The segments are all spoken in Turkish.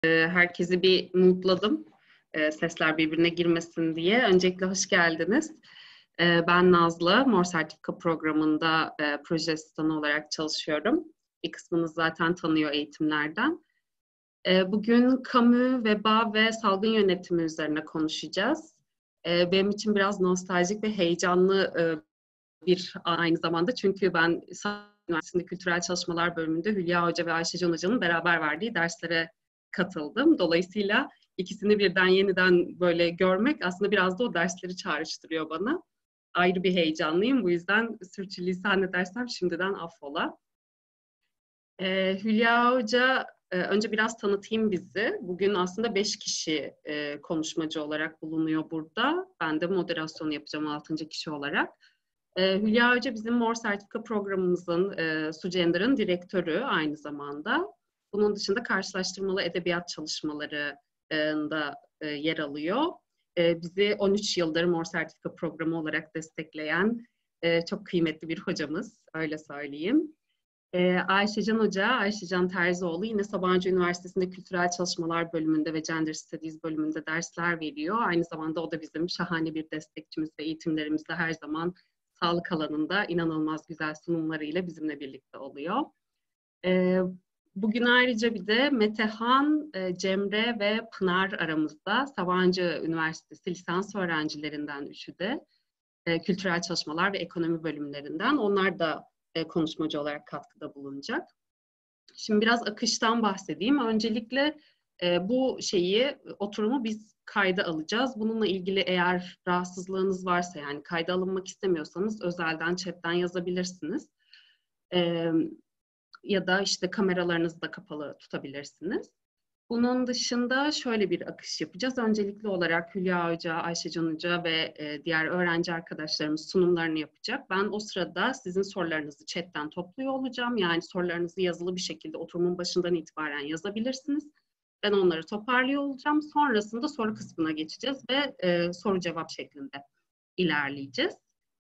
Herkesi bir mutladım. Sesler birbirine girmesin diye. Öncelikle hoş geldiniz. Ben Nazlı, Mor Sertifika programında proje asistanı olarak çalışıyorum. Bir kısmınız zaten tanıyor eğitimlerden. Bugün kamu, veba ve salgın yönetimi üzerine konuşacağız. Benim için biraz nostaljik ve heyecanlı bir aynı zamanda. Çünkü ben Üniversitesi'nde Kültürel Çalışmalar bölümünde Hülya Hoca ve Ayşe Can Hoca'nın beraber verdiği derslere katıldım. Dolayısıyla ikisini birden yeniden böyle görmek aslında biraz da o dersleri çağrıştırıyor bana. Ayrı bir heyecanlıyım. Bu yüzden sürçülisan edersem şimdiden affola. Hülya Hoca, önce biraz tanıtayım bizi. Bugün aslında 5 kişi konuşmacı olarak bulunuyor burada. Ben de moderasyon yapacağım 6. kişi olarak. Hülya Hoca bizim Mor Sertifika programımızın, Sugender'ın direktörü aynı zamanda. Bunun dışında karşılaştırmalı edebiyat çalışmalarında yer alıyor. Bizi 13 yıldır Mor Sertifika programı olarak destekleyen çok kıymetli bir hocamız, öyle söyleyeyim. Ayşe Can Hoca, Ayşe Can Terzioğlu yine Sabancı Üniversitesi'nde Kültürel Çalışmalar bölümünde ve Gender Studies bölümünde dersler veriyor. Aynı zamanda o da bizim şahane bir destekçimiz ve eğitimlerimizde her zaman sağlık alanında inanılmaz güzel sunumlarıyla bizimle birlikte oluyor. Bugün ayrıca bir de Metehan, Cemre ve Pınar aramızda. Sabancı Üniversitesi lisans öğrencilerinden üçü de kültürel çalışmalar ve ekonomi bölümlerinden. Onlar da konuşmacı olarak katkıda bulunacak. Şimdi biraz akıştan bahsedeyim. Öncelikle bu oturumu biz kayda alacağız. Bununla ilgili eğer rahatsızlığınız varsa, yani kayda alınmak istemiyorsanız özelden chatten yazabilirsiniz. Ya da işte kameralarınızı da kapalı tutabilirsiniz. Bunun dışında şöyle bir akış yapacağız. Öncelikli olarak Hülya Hoca, Ayşe Can Hoca ve diğer öğrenci arkadaşlarımız sunumlarını yapacak. Ben o sırada sizin sorularınızı chatten topluyor olacağım. Yani sorularınızı yazılı bir şekilde oturumun başından itibaren yazabilirsiniz. Ben onları toparlıyor olacağım. Sonrasında soru kısmına geçeceğiz ve soru cevap şeklinde ilerleyeceğiz.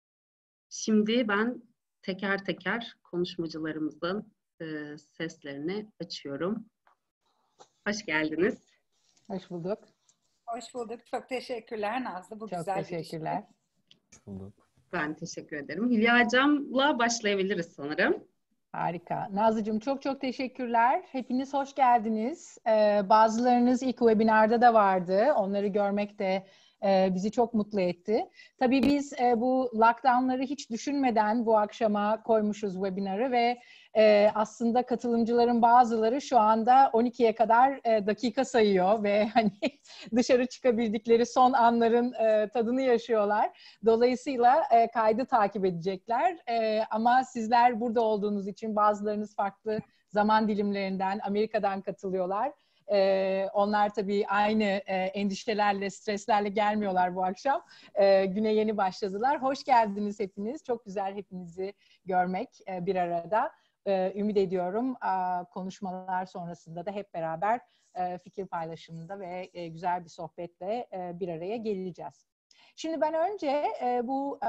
Şimdi ben teker teker konuşmacılarımızın seslerini açıyorum. Hoş geldiniz. Hoş bulduk. Hoş bulduk. Çok teşekkürler Nazlı. Bu çok güzel teşekkürler. Hoş bulduk. Ben teşekkür ederim. Hülya Hocam'la başlayabiliriz sanırım. Harika. Nazlıcığım çok teşekkürler. Hepiniz hoş geldiniz. Bazılarınız ilk webinarda da vardı. Onları görmek de bizi çok mutlu etti. Tabii biz bu lockdownları hiç düşünmeden bu akşama koymuşuz webinarı ve aslında katılımcıların bazıları şu anda 12'ye kadar dakika sayıyor ve hani dışarı çıkabildikleri son anların tadını yaşıyorlar. Dolayısıyla kaydı takip edecekler. Ama sizler burada olduğunuz için bazılarınız farklı zaman dilimlerinden, Amerika'dan katılıyorlar. Onlar tabii aynı endişelerle, streslerle gelmiyorlar bu akşam. Güne yeni başladılar. Hoş geldiniz hepiniz. Çok güzel hepinizi görmek bir arada. Ümit ediyorum konuşmalar sonrasında da hep beraber fikir paylaşımında ve güzel bir sohbetle bir araya geleceğiz. Şimdi ben önce bu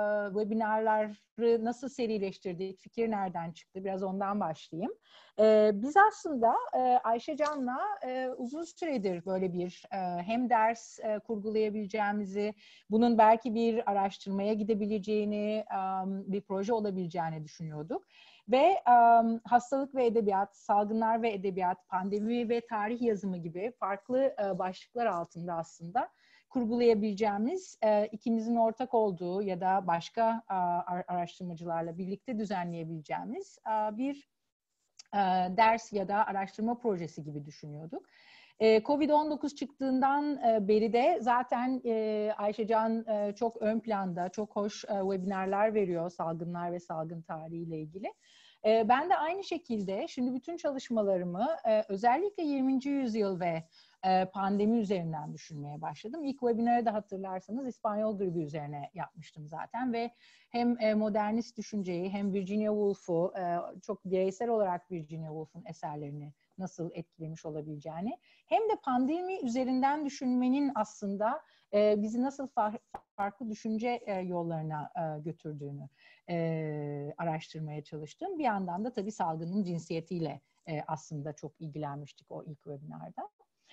webinarları nasıl serileştirdik, fikir nereden çıktı biraz ondan başlayayım. Biz aslında Ayşe Can'la uzun süredir böyle bir hem ders kurgulayabileceğimizi, bunun belki bir araştırmaya gidebileceğini, bir proje olabileceğini düşünüyorduk. Ve hastalık ve edebiyat, salgınlar ve edebiyat, pandemi ve tarih yazımı gibi farklı başlıklar altında aslında kurgulayabileceğimiz, ikimizin ortak olduğu ya da başka araştırmacılarla birlikte düzenleyebileceğimiz bir ders ya da araştırma projesi gibi düşünüyorduk. Covid-19 çıktığından beri de zaten Ayşecan çok ön planda, çok hoş webinarlar veriyor salgınlar ve salgın tarihiyle ilgili. Ben de aynı şekilde şimdi bütün çalışmalarımı özellikle 20. yüzyıl ve pandemi üzerinden düşünmeye başladım. İlk webinarı da hatırlarsanız İspanyol gribi üzerine yapmıştım zaten ve hem modernist düşünceyi hem Virginia Woolf'u çok bireysel olarak Virginia Woolf'un eserlerini nasıl etkilemiş olabileceğini hem de pandemi üzerinden düşünmenin aslında bizi nasıl farklı düşünce yollarına götürdüğünü araştırmaya çalıştım. Bir yandan da tabii salgının cinsiyetiyle aslında çok ilgilenmiştik o ilk webinarda.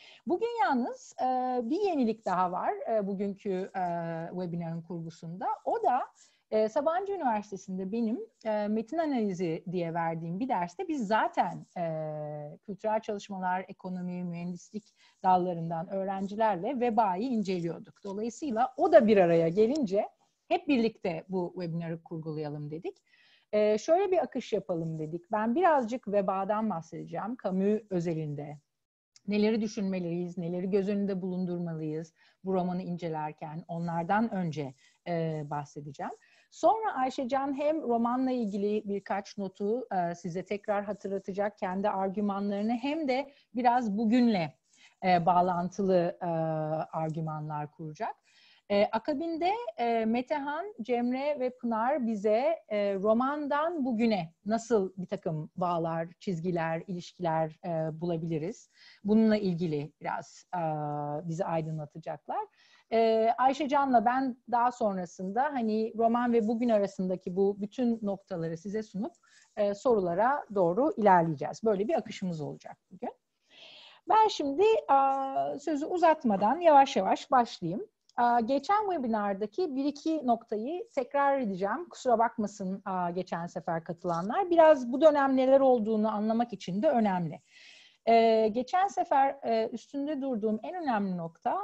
Bugün yalnız bir yenilik daha var bugünkü webinarın kurgusunda. O da Sabancı Üniversitesi'nde benim metin analizi diye verdiğim bir derste biz zaten kültürel çalışmalar, ekonomi, mühendislik dallarından öğrencilerle vebayı inceliyorduk. Dolayısıyla o da bir araya gelince hep birlikte bu webinarı kurgulayalım dedik. Şöyle bir akış yapalım dedik. Ben birazcık vebadan bahsedeceğim, Camus özelinde. Neleri düşünmeliyiz, neleri göz önünde bulundurmalıyız bu romanı incelerken, onlardan önce bahsedeceğim. Sonra Ayşecan hem romanla ilgili birkaç notu size tekrar hatırlatacak, kendi argümanlarını, hem de biraz bugünle bağlantılı argümanlar kuracak. Akabinde Metehan, Cemre ve Pınar bize romandan bugüne nasıl bir takım bağlar, çizgiler, ilişkiler bulabiliriz? Bununla ilgili biraz bizi aydınlatacaklar. Ayşecan'la ben daha sonrasında hani roman ve bugün arasındaki bu bütün noktaları size sunup sorulara doğru ilerleyeceğiz. Böyle bir akışımız olacak bugün. Ben şimdi sözü uzatmadan yavaş yavaş başlayayım. Geçen webinardaki bir iki noktayı tekrar edeceğim. Kusura bakmasın geçen sefer katılanlar. Biraz bu dönem neler olduğunu anlamak için de önemli. Geçen sefer üstünde durduğum en önemli nokta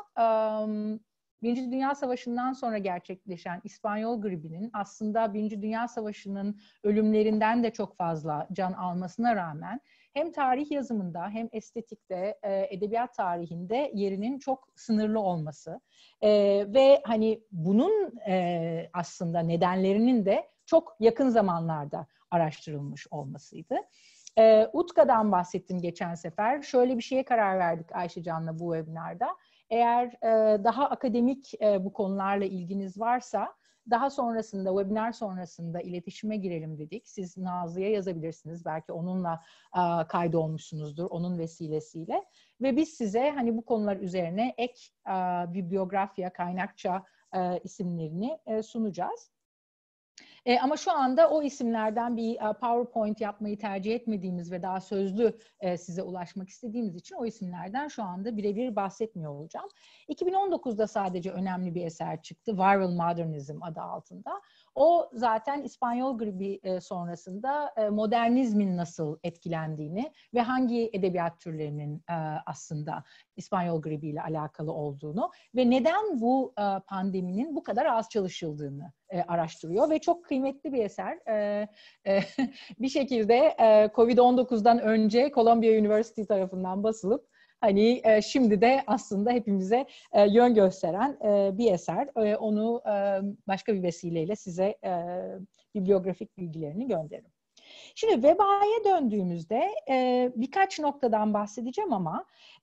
Birinci Dünya Savaşı'ndan sonra gerçekleşen İspanyol gribinin aslında Birinci Dünya Savaşı'nın ölümlerinden de çok fazla can almasına rağmen hem tarih yazımında hem estetikte, edebiyat tarihinde yerinin çok sınırlı olması ve hani bunun aslında nedenlerinin de çok yakın zamanlarda araştırılmış olmasıydı. UTKA'dan bahsettim geçen sefer. Şöyle bir şeye karar verdik Ayşecan'la bu webinarda. Eğer daha akademik bu konularla ilginiz varsa daha sonrasında, webinar sonrasında iletişime girelim dedik. Siz Nazlı'ya yazabilirsiniz. Belki onunla kaydolmuşsunuzdur, onun vesilesiyle. Ve biz size hani bu konular üzerine ek bibliografya, kaynakça isimlerini sunacağız. Ama şu anda o isimlerden bir PowerPoint yapmayı tercih etmediğimiz ve daha sözlü size ulaşmak istediğimiz için o isimlerden şu anda birebir bahsetmiyor olacağım. 2019'da sadece önemli bir eser çıktı. Viral Modernism adı altında. O zaten İspanyol gribi sonrasında modernizmin nasıl etkilendiğini ve hangi edebiyat türlerinin aslında İspanyol gribiyle alakalı olduğunu ve neden bu pandeminin bu kadar az çalışıldığını araştırıyor ve çok kıymetli bir eser. Bir şekilde Covid-19'dan önce Columbia University tarafından basılıp hani şimdi de aslında hepimize yön gösteren bir eser. Onu başka bir vesileyle size bibliografik bilgilerini gönderirim. Şimdi vebaya döndüğümüzde birkaç noktadan bahsedeceğim ama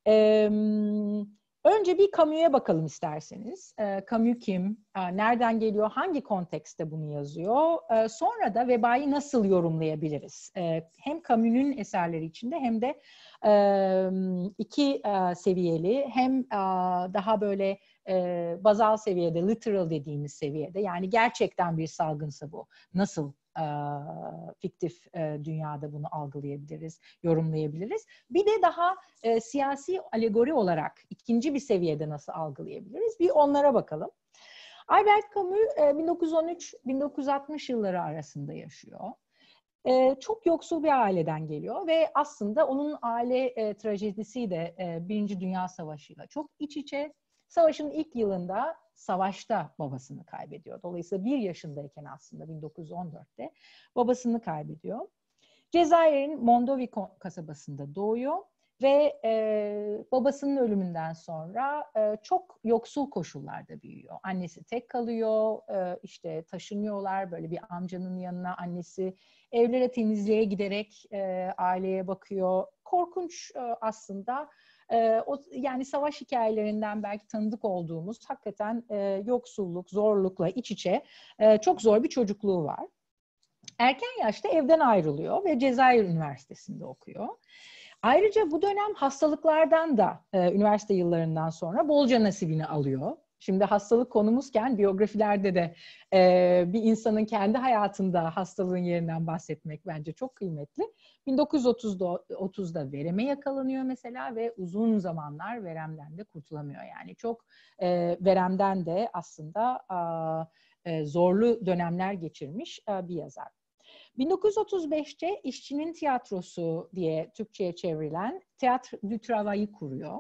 önce bir Camus'a bakalım isterseniz. Camus kim? Nereden geliyor? Hangi kontekste bunu yazıyor? Sonra da vebayı nasıl yorumlayabiliriz? Hem Camus'un eserleri içinde hem de iki seviyeli, hem daha böyle bazal seviyede, literal dediğimiz seviyede, yani gerçekten bir salgınsa bu. Nasıl fiktif dünyada bunu algılayabiliriz, yorumlayabiliriz. Bir de daha siyasi alegori olarak ikinci bir seviyede nasıl algılayabiliriz? Bir onlara bakalım. Albert Camus 1913-1960 yılları arasında yaşıyor. Çok yoksul bir aileden geliyor ve aslında onun aile trajedisi de Birinci Dünya Savaşı'yla çok iç içe. Savaşın ilk yılında savaşta babasını kaybediyor. Dolayısıyla 1 yaşındayken aslında 1914'te babasını kaybediyor. Cezayir'in Mondovi kasabasında doğuyor ve babasının ölümünden sonra çok yoksul koşullarda büyüyor. Annesi tek kalıyor, işte taşınıyorlar böyle bir amcanın yanına. Annesi evlere temizliğe giderek aileye bakıyor. Korkunç aslında. Yani savaş hikayelerinden belki tanıdık olduğumuz hakikaten yoksulluk, zorlukla iç içe çok zor bir çocukluğu var. Erken yaşta evden ayrılıyor ve Cezayir Üniversitesi'nde okuyor. Ayrıca bu dönem hastalıklardan da üniversite yıllarından sonra bolca nasibini alıyor. Şimdi hastalık konumuzken biyografilerde de bir insanın kendi hayatında hastalığın yerinden bahsetmek bence çok kıymetli. 1930'da vereme yakalanıyor mesela ve uzun zamanlar veremden de kurtulamıyor. Yani çok veremden de aslında zorlu dönemler geçirmiş bir yazar. 1935'te İşçinin Tiyatrosu diye Türkçe'ye çevrilen Théâtre du Travail'ı kuruyor.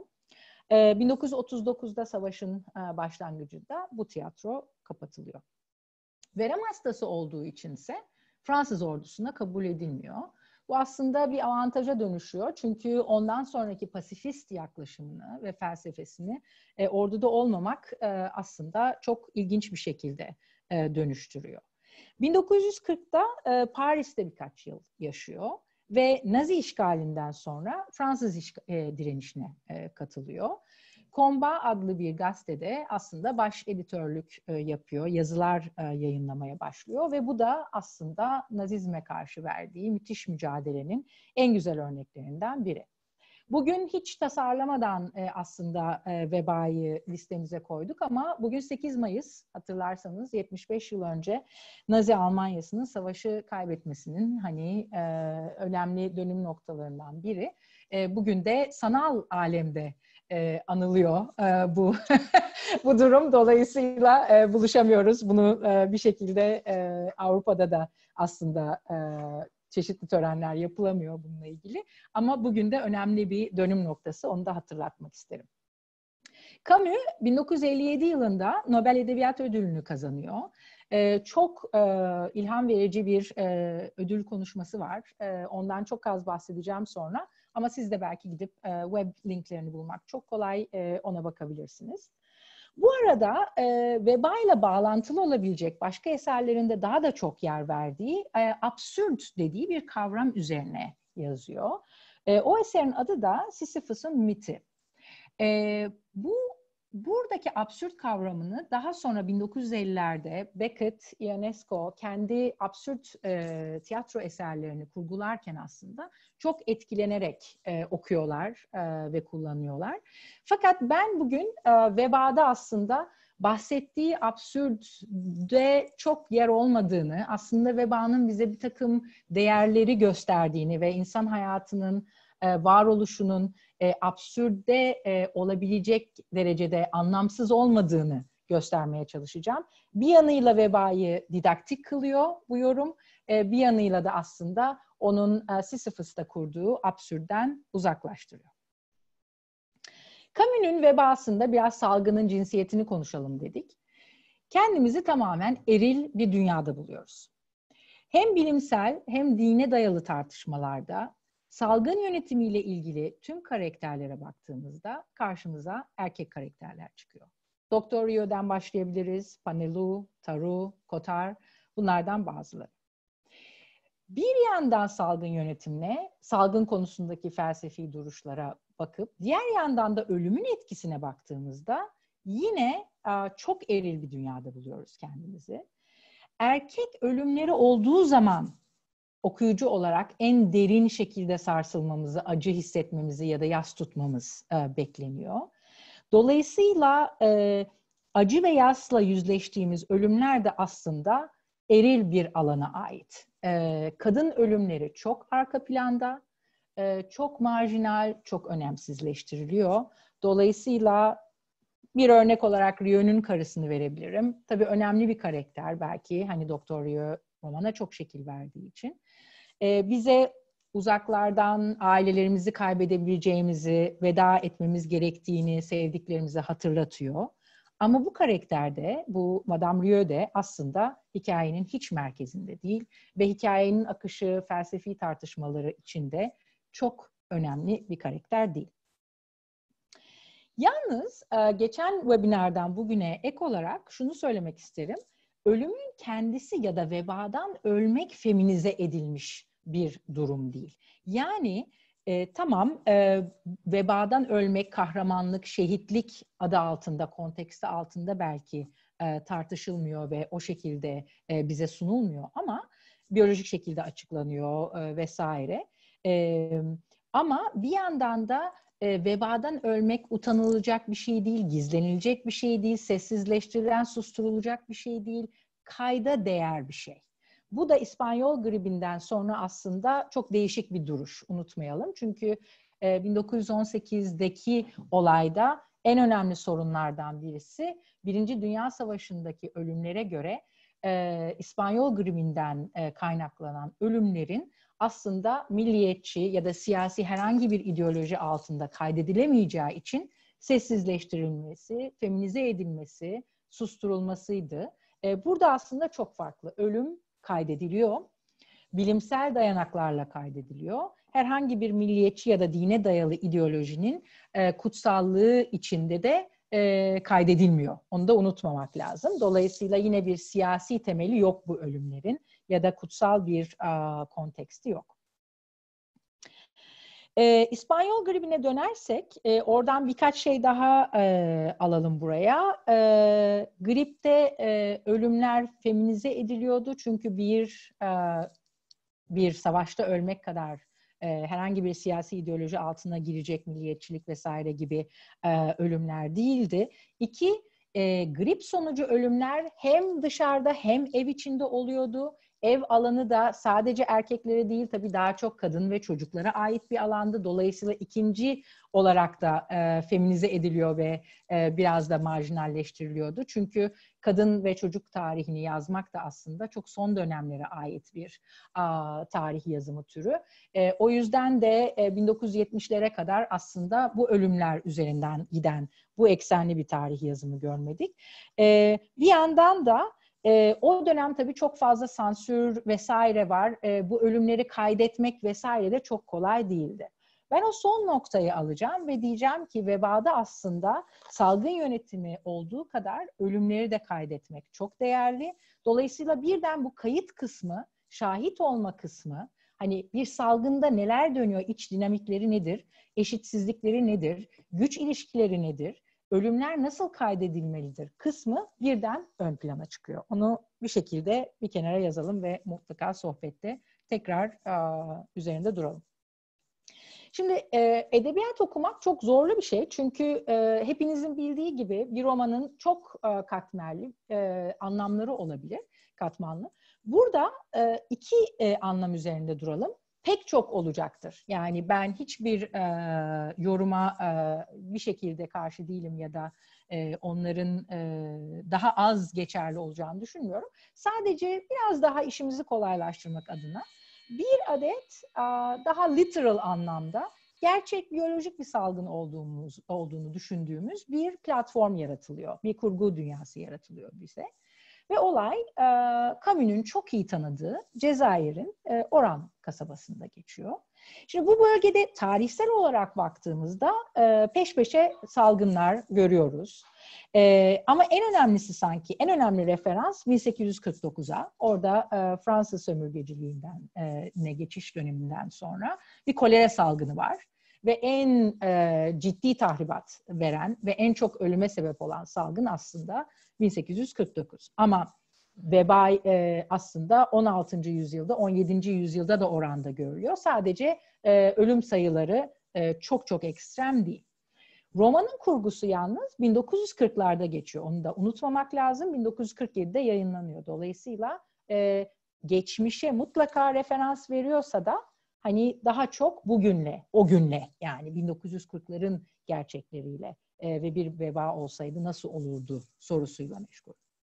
1939'da savaşın başlangıcında bu tiyatro kapatılıyor. Verem hastası olduğu içinse Fransız ordusuna kabul edilmiyor. Bu aslında bir avantaja dönüşüyor. Çünkü ondan sonraki pasifist yaklaşımını ve felsefesini orduda olmamak aslında çok ilginç bir şekilde dönüştürüyor. 1940'da Paris'te birkaç yıl yaşıyor ve Nazi işgalinden sonra Fransız direnişine katılıyor. Combat adlı bir gazetede aslında baş editörlük yapıyor, yazılar yayınlamaya başlıyor ve bu da aslında Nazizme karşı verdiği müthiş mücadelenin en güzel örneklerinden biri. Bugün hiç tasarlamadan aslında vebayı listemize koyduk ama bugün 8 Mayıs hatırlarsanız 75 yıl önce Nazi Almanyası'nın savaşı kaybetmesinin hani önemli dönüm noktalarından biri. Bugün de sanal alemde anılıyor bu bu durum. Dolayısıyla buluşamıyoruz. Bunu bir şekilde Avrupa'da da aslında çeşitli törenler yapılamıyor bununla ilgili. Ama bugün de önemli bir dönüm noktası. Onu da hatırlatmak isterim. Camus 1957 yılında Nobel Edebiyat Ödülünü kazanıyor. Çok ilham verici bir ödül konuşması var. Ondan çok az bahsedeceğim sonra. Ama siz de belki gidip web linklerini bulmak çok kolay, ona bakabilirsiniz. Bu arada vebayla bağlantılı olabilecek başka eserlerinde daha da çok yer verdiği absürt dediği bir kavram üzerine yazıyor. O eserin adı da Sisyphus'un miti. Buradaki absürt kavramını daha sonra 1950'lerde Beckett, Ionesco kendi absürt tiyatro eserlerini kurgularken aslında çok etkilenerek okuyorlar ve kullanıyorlar. Fakat ben bugün vebada aslında bahsettiği absürde çok yer olmadığını, aslında vebanın bize bir takım değerleri gösterdiğini ve insan hayatının varoluşunun absürde olabilecek derecede anlamsız olmadığını göstermeye çalışacağım. Bir yanıyla vebayı didaktik kılıyor bu yorum, bir yanıyla da aslında onun Sisyphus'ta kurduğu absürden uzaklaştırıyor. Camus'un vebasında biraz salgının cinsiyetini konuşalım dedik. Kendimizi tamamen eril bir dünyada buluyoruz. Hem bilimsel hem dine dayalı tartışmalarda salgın yönetimiyle ilgili tüm karakterlere baktığımızda karşımıza erkek karakterler çıkıyor. Doktor Rio'dan başlayabiliriz, Panelu, Taru, Kotar, bunlardan bazıları. Bir yandan salgın yönetimine, salgın konusundaki felsefi duruşlara bakıp, diğer yandan da ölümün etkisine baktığımızda yine çok eril bir dünyada buluyoruz kendimizi. Erkek ölümleri olduğu zaman okuyucu olarak en derin şekilde sarsılmamızı, acı hissetmemizi ya da yas tutmamız bekleniyor. Dolayısıyla acı ve yasla yüzleştiğimiz ölümler de aslında eril bir alana ait. Kadın ölümleri çok arka planda, çok marjinal, çok önemsizleştiriliyor. Dolayısıyla bir örnek olarak Rio'nun karısını verebilirim. Tabii önemli bir karakter belki, hani Doktor Rio romana çok şekil verdiği için. Bize uzaklardan ailelerimizi kaybedebileceğimizi, veda etmemiz gerektiğini sevdiklerimize hatırlatıyor. Ama bu karakterde, bu Madame Rieu de aslında hikayenin hiç merkezinde değil ve hikayenin akışı, felsefi tartışmaları içinde çok önemli bir karakter değil. Yalnız geçen webinardan bugüne ek olarak şunu söylemek isterim. Ölümün kendisi ya da vebadan ölmek feminize edilmiş bir durum değil. Yani tamam vebadan ölmek, kahramanlık, şehitlik adı altında, konteksti altında belki tartışılmıyor ve o şekilde bize sunulmuyor ama biyolojik şekilde açıklanıyor vesaire. Ama bir yandan da vebadan ölmek utanılacak bir şey değil, gizlenilecek bir şey değil, sessizleştirilen, susturulacak bir şey değil, kayda değer bir şey. Bu da İspanyol gribinden sonra aslında çok değişik bir duruş, unutmayalım. Çünkü 1918'deki olayda en önemli sorunlardan birisi, Birinci Dünya Savaşı'ndaki ölümlere göre İspanyol gribinden kaynaklanan ölümlerin aslında milliyetçi ya da siyasi herhangi bir ideoloji altında kaydedilemeyeceği için sessizleştirilmesi, feminize edilmesi, susturulmasıydı. Burada aslında çok farklı. Ölüm kaydediliyor, bilimsel dayanaklarla kaydediliyor. Herhangi bir milliyetçi ya da dine dayalı ideolojinin kutsallığı içinde de kaydedilmiyor. Onu da unutmamak lazım. Dolayısıyla yine bir siyasi temeli yok bu ölümlerin ya da kutsal bir konteksti yok. İspanyol gribine dönersek, oradan birkaç şey daha alalım buraya. Gripte ölümler feminize ediliyordu çünkü bir savaşta ölmek kadar herhangi bir siyasi ideoloji altına girecek milliyetçilik vesaire gibi ölümler değildi. İki, grip sonucu ölümler hem dışarıda hem ev içinde oluyordu. Ev alanı da sadece erkeklere değil, tabii daha çok kadın ve çocuklara ait bir alandı. Dolayısıyla ikinci olarak da feminize ediliyor ve biraz da marjinalleştiriliyordu. Çünkü kadın ve çocuk tarihini yazmak da aslında çok son dönemlere ait bir tarih yazımı türü. O yüzden de 1970'lere kadar aslında bu ölümler üzerinden giden bu eksenli bir tarih yazımı görmedik. Bir yandan da o dönem tabii çok fazla sansür vesaire var. Bu ölümleri kaydetmek vesaire de çok kolay değildi. Ben o son noktayı alacağım ve diyeceğim ki vebada aslında salgın yönetimi olduğu kadar ölümleri de kaydetmek çok değerli. Dolayısıyla birden bu kayıt kısmı, şahit olma kısmı, hani bir salgında neler dönüyor, iç dinamikleri nedir, eşitsizlikleri nedir, güç ilişkileri nedir, ölümler nasıl kaydedilmelidir kısmı birden ön plana çıkıyor. Onu bir şekilde bir kenara yazalım ve mutlaka sohbette tekrar üzerinde duralım. Şimdi edebiyat okumak çok zorlu bir şey. Çünkü hepinizin bildiği gibi bir romanın çok katmerli anlamları olabilir, katmanlı. Burada iki anlam üzerinde duralım. Pek çok olacaktır. Yani ben hiçbir yoruma bir şekilde karşı değilim ya da onların daha az geçerli olacağını düşünmüyorum. Sadece biraz daha işimizi kolaylaştırmak adına bir adet daha literal anlamda gerçek biyolojik bir salgın olduğunu düşündüğümüz bir platform yaratılıyor. Bir kurgu dünyası yaratılıyor bize. Ve olay Camus'un çok iyi tanıdığı Cezayir'in Oran kasabasında geçiyor. Şimdi bu bölgede tarihsel olarak baktığımızda peş peşe salgınlar görüyoruz. Ama en önemlisi sanki, en önemli referans 1849'a. Orada Fransız sömürgeciliğinden ne geçiş döneminden sonra bir kolera salgını var. Ve en ciddi tahribat veren ve en çok ölüme sebep olan salgın aslında 1849. Ama veba aslında 16. yüzyılda, 17. yüzyılda da oranda görülüyor. Sadece ölüm sayıları çok çok ekstrem değil. Romanın kurgusu yalnız 1940'larda geçiyor. Onu da unutmamak lazım. 1947'de yayınlanıyor. Dolayısıyla geçmişe mutlaka referans veriyorsa da hani daha çok bugünle, o günle yani 1940'ların gerçekleriyle ve bir veba olsaydı nasıl olurdu sorusuyla meşgul.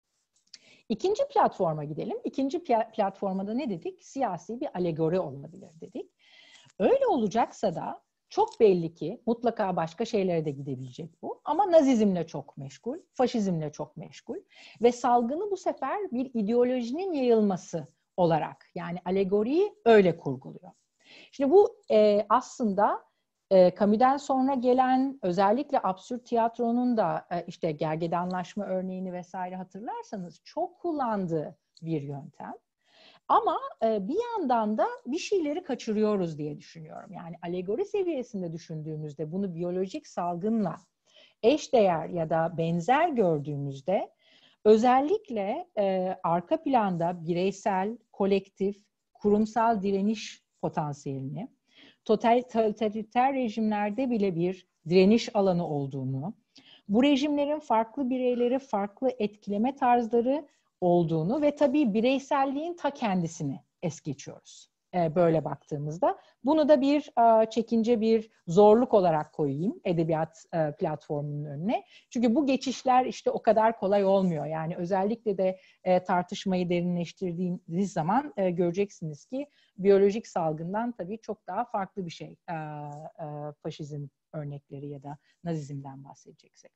İkinci platforma gidelim. İkinci platformada ne dedik? Siyasi bir alegori olabilir dedik. Öyle olacaksa da çok belli ki mutlaka başka şeylere de gidebilecek bu. Ama Nazizmle çok meşgul, faşizmle çok meşgul ve salgını bu sefer bir ideolojinin yayılması olarak yani alegoriyi öyle kurguluyor. Şimdi bu aslında Camus'den sonra gelen özellikle absürt tiyatronun da işte gergedanlaşma örneğini vesaire hatırlarsanız çok kullandığı bir yöntem. Ama bir yandan da bir şeyleri kaçırıyoruz diye düşünüyorum. Yani alegori seviyesinde düşündüğümüzde bunu biyolojik salgınla eşdeğer ya da benzer gördüğümüzde özellikle arka planda bireysel, kolektif, kurumsal direniş potansiyelini, totaliter rejimlerde bile bir direniş alanı olduğunu, bu rejimlerin farklı bireyleri, farklı etkileme tarzları olduğunu ve tabii bireyselliğin ta kendisini es geçiyoruz böyle baktığımızda. Bunu da bir çekince, bir zorluk olarak koyayım edebiyat platformunun önüne. Çünkü bu geçişler işte o kadar kolay olmuyor. Yani özellikle de tartışmayı derinleştirdiğiniz zaman göreceksiniz ki biyolojik salgından tabii çok daha farklı bir şey faşizm örnekleri ya da Nazizm'den bahsedeceksek.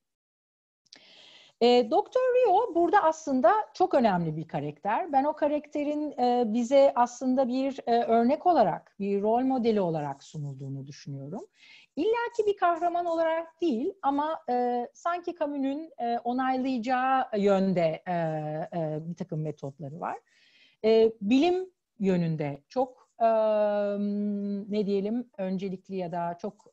Dr. Rio burada aslında çok önemli bir karakter. Ben o karakterin bize aslında bir örnek olarak, bir rol modeli olarak sunulduğunu düşünüyorum. İlla ki bir kahraman olarak değil ama sanki Camus'un onaylayacağı yönde bir takım metotları var. Bilim yönünde çok ne diyelim öncelikli ya da çok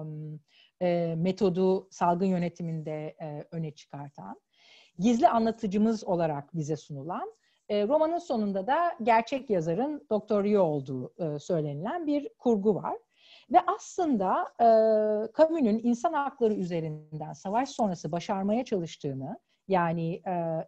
metodu salgın yönetiminde öne çıkartan, gizli anlatıcımız olarak bize sunulan, romanın sonunda da gerçek yazarın Dr. Rio olduğu söylenilen bir kurgu var. Ve aslında Camus'un insan hakları üzerinden savaş sonrası başarmaya çalıştığını, yani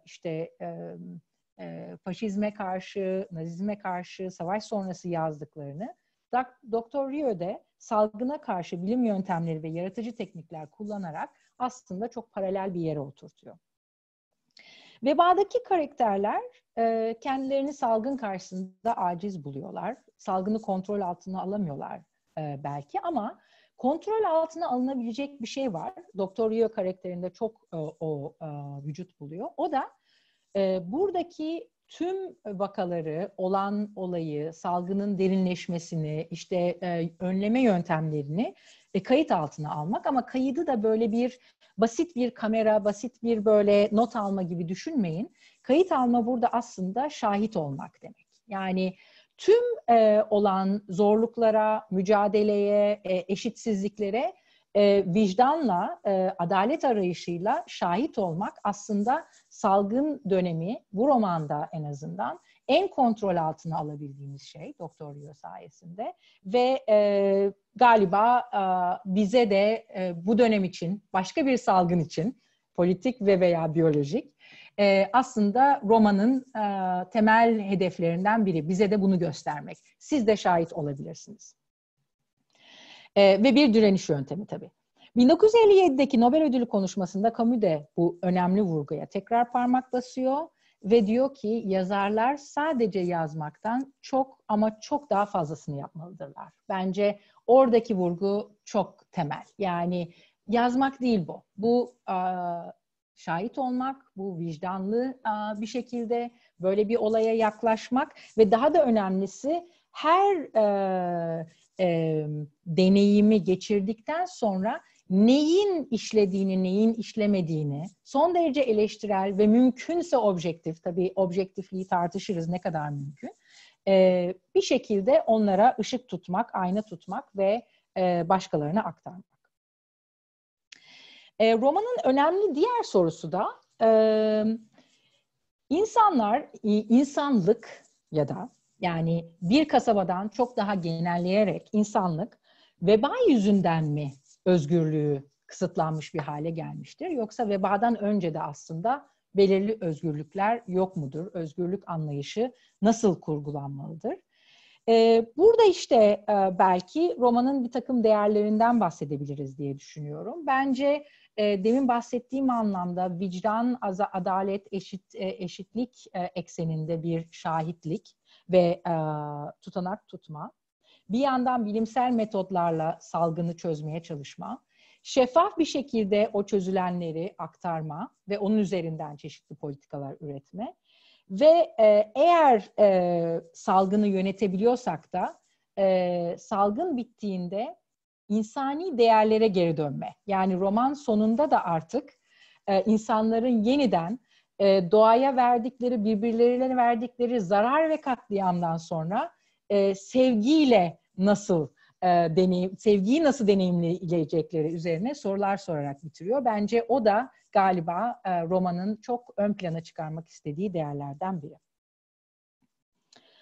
faşizme karşı, nazizme karşı savaş sonrası yazdıklarını, Dr. Rio'de salgına karşı bilim yöntemleri ve yaratıcı teknikler kullanarak aslında çok paralel bir yere oturtuyor. Vebadaki karakterler kendilerini salgın karşısında aciz buluyorlar. Salgını kontrol altına alamıyorlar belki ama kontrol altına alınabilecek bir şey var. Dr. Rio karakterinde çok vücut buluyor. O da buradaki tüm vakaları, olan olayı, salgının derinleşmesini, işte önleme yöntemlerini kayıt altına almak. Ama kaydı da böyle bir basit bir kamera, basit bir böyle not alma gibi düşünmeyin. Kayıt alma burada aslında şahit olmak demek. Yani tüm olan zorluklara, mücadeleye, eşitsizliklere vicdanla, adalet arayışıyla şahit olmak aslında salgın dönemi, bu romanda en azından en kontrol altına alabildiğimiz şey Dr. Rio sayesinde ve galiba bize de bu dönem için, başka bir salgın için, politik ve veya biyolojik, aslında romanın temel hedeflerinden biri. Bize de bunu göstermek. Siz de şahit olabilirsiniz. Ve bir direniş yöntemi tabii. 1957'deki Nobel Ödülü konuşmasında Camus de bu önemli vurguya tekrar parmak basıyor ve diyor ki yazarlar sadece yazmaktan çok ama çok daha fazlasını yapmalıdırlar. Bence oradaki vurgu çok temel. Yani yazmak değil bu. Bu şahit olmak, bu vicdanlı bir şekilde böyle bir olaya yaklaşmak ve daha da önemlisi her deneyimi geçirdikten sonra neyin işlediğini, neyin işlemediğini son derece eleştirel ve mümkünse objektif, tabii objektifliği tartışırız ne kadar mümkün, bir şekilde onlara ışık tutmak, ayna tutmak ve başkalarına aktarmak. Romanın önemli diğer sorusu da insanlık ya da yani bir kasabadan çok daha genelleyerek insanlık veba yüzünden mi özgürlüğü kısıtlanmış bir hale gelmiştir? Yoksa vebadan önce de aslında belirli özgürlükler yok mudur? Özgürlük anlayışı nasıl kurgulanmalıdır? Burada işte belki romanın bir takım değerlerinden bahsedebiliriz diye düşünüyorum. Bence demin bahsettiğim anlamda vicdan, adalet, eşitlik ekseninde bir şahitlik ve tutanak tutma. Bir yandan bilimsel metotlarla salgını çözmeye çalışma. Şeffaf bir şekilde o çözülenleri aktarma ve onun üzerinden çeşitli politikalar üretme. Ve eğer salgını yönetebiliyorsak da salgın bittiğinde insani değerlere geri dönme. Yani roman sonunda da artık insanların yeniden doğaya verdikleri, birbirlerine verdikleri zarar ve katliamdan sonra sevgiyle nasıl sevgiyi nasıl deneyimleyecekleri üzerine sorular sorarak bitiriyor. Bence o da galiba romanın çok ön plana çıkarmak istediği değerlerden biri.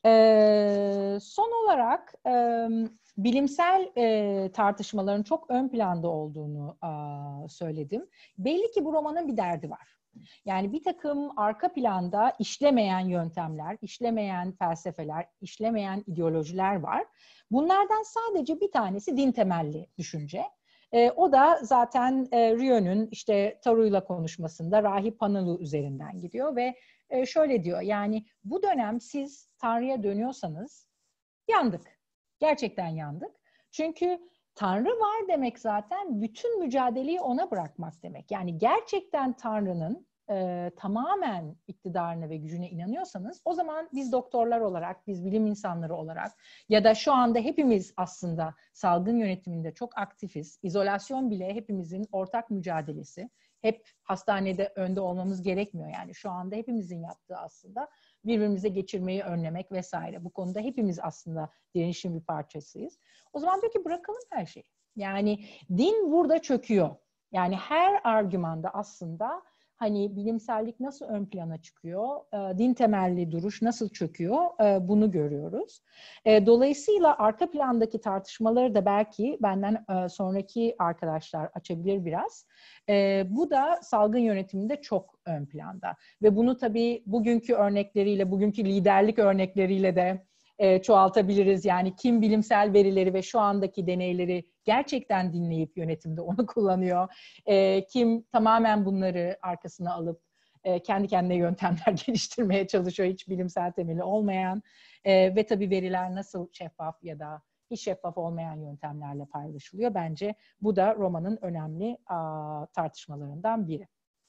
Son olarak bilimsel tartışmaların çok ön planda olduğunu söyledim. Belli ki bu romanın bir derdi var. Yani bir takım arka planda işlemeyen yöntemler, işlemeyen felsefeler, işlemeyen ideolojiler var. Bunlardan sadece bir tanesi din temelli düşünce. O da zaten Rieu'nun işte Taru'yla konuşmasında rahip Panalu üzerinden gidiyor ve şöyle diyor, yani bu dönem siz Tanrı'ya dönüyorsanız yandık. Gerçekten yandık. Çünkü Tanrı var demek zaten bütün mücadeleyi ona bırakmak demek. Yani gerçekten Tanrı'nın tamamen iktidarına ve gücüne inanıyorsanız o zaman biz doktorlar olarak, biz bilim insanları olarak ya da şu anda hepimiz aslında salgın yönetiminde çok aktifiz. İzolasyon bile hepimizin ortak mücadelesi. Hep hastanede önde olmamız gerekmiyor. Yani şu anda hepimizin yaptığı aslında birbirimize geçirmeyi önlemek vesaire. Bu konuda hepimiz aslında direnişin bir parçasıyız. O zaman diyor ki bırakalım her şeyi. Yani din burada çöküyor. Yani her argümanda aslında hani bilimsellik nasıl ön plana çıkıyor, din temelli duruş nasıl çöküyor, bunu görüyoruz. Dolayısıyla arka plandaki tartışmaları da belki benden sonraki arkadaşlar açabilir biraz. Bu da salgın yönetiminde çok ön planda. Ve bunu tabii bugünkü örnekleriyle, bugünkü liderlik örnekleriyle de çoğaltabiliriz. Yani kim bilimsel verileri ve şu andaki deneyleri gerçekten dinleyip yönetimde onu kullanıyor. Kim tamamen bunları arkasına alıp kendi kendine yöntemler geliştirmeye çalışıyor. Hiç bilimsel temeli olmayan ve tabii veriler nasıl şeffaf ya da hiç şeffaf olmayan yöntemlerle paylaşılıyor. Bence bu da romanın önemli tartışmalarından biri.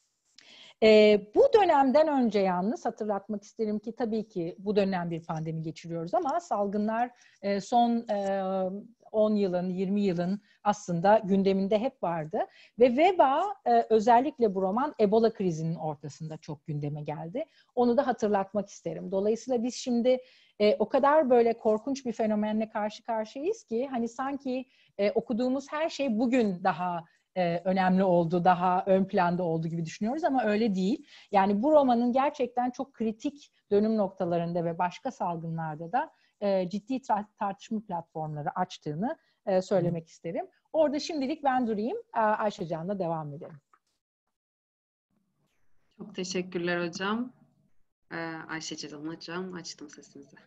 Bu dönemden önce yalnız hatırlatmak isterim ki tabii ki bu dönem bir pandemi geçiriyoruz ama salgınlar son 10 yılın, 20 yılın aslında gündeminde hep vardı. Ve veba özellikle bu roman Ebola krizinin ortasında çok gündeme geldi. Onu da hatırlatmak isterim. Dolayısıyla biz şimdi o kadar böyle korkunç bir fenomenle karşı karşıyayız ki hani sanki okuduğumuz her şey bugün daha önemli oldu, daha ön planda oldu gibi düşünüyoruz ama öyle değil. Yani bu romanın gerçekten çok kritik dönüm noktalarında ve başka salgınlarda da ciddi tartışma platformları açtığını söylemek isterim. Orada şimdilik ben durayım, Ayşe Can'la devam edelim. Çok teşekkürler hocam. Ayşe Can hocam, açtım sesinizi.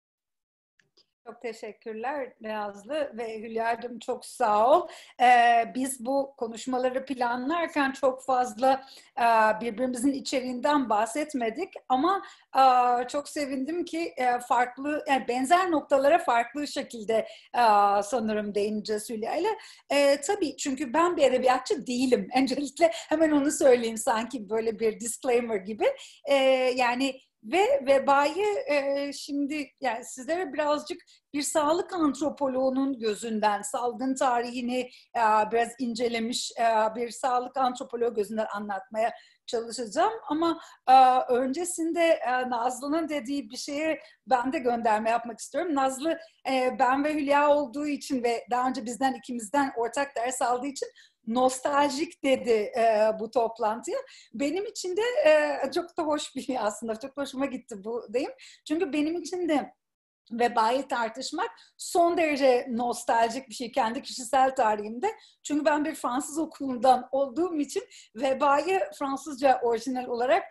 Çok teşekkürler Nazlı ve Hülya'cığım çok sağ ol. Biz bu konuşmaları planlarken çok fazla birbirimizin içeriğinden bahsetmedik ama çok sevindim ki farklı, yani benzer noktalara farklı şekilde sanırım değineceğiz Hülya'yla. Tabii çünkü ben bir edebiyatçı değilim. Öncelikle hemen onu söyleyeyim sanki böyle bir disclaimer gibi. Yani ve vebayı şimdi yani sizlere birazcık bir sağlık antropoloğunun gözünden salgın tarihini biraz incelemiş bir sağlık antropoloğu gözünden anlatmaya çalışacağım. Ama öncesinde Nazlı'nın dediği bir şeye ben de gönderme yapmak istiyorum. Nazlı ben ve Hülya olduğu için ve daha önce bizden ikimizden ortak ders aldığı için nostaljik dedi bu toplantıya. Benim için de çok da hoş bir aslında. Çok hoşuma gitti bu deyim. Çünkü benim için de vebayı tartışmak son derece nostaljik bir şey kendi kişisel tarihimde. Çünkü ben bir Fransız okulundan olduğum için vebayı Fransızca orijinal olarak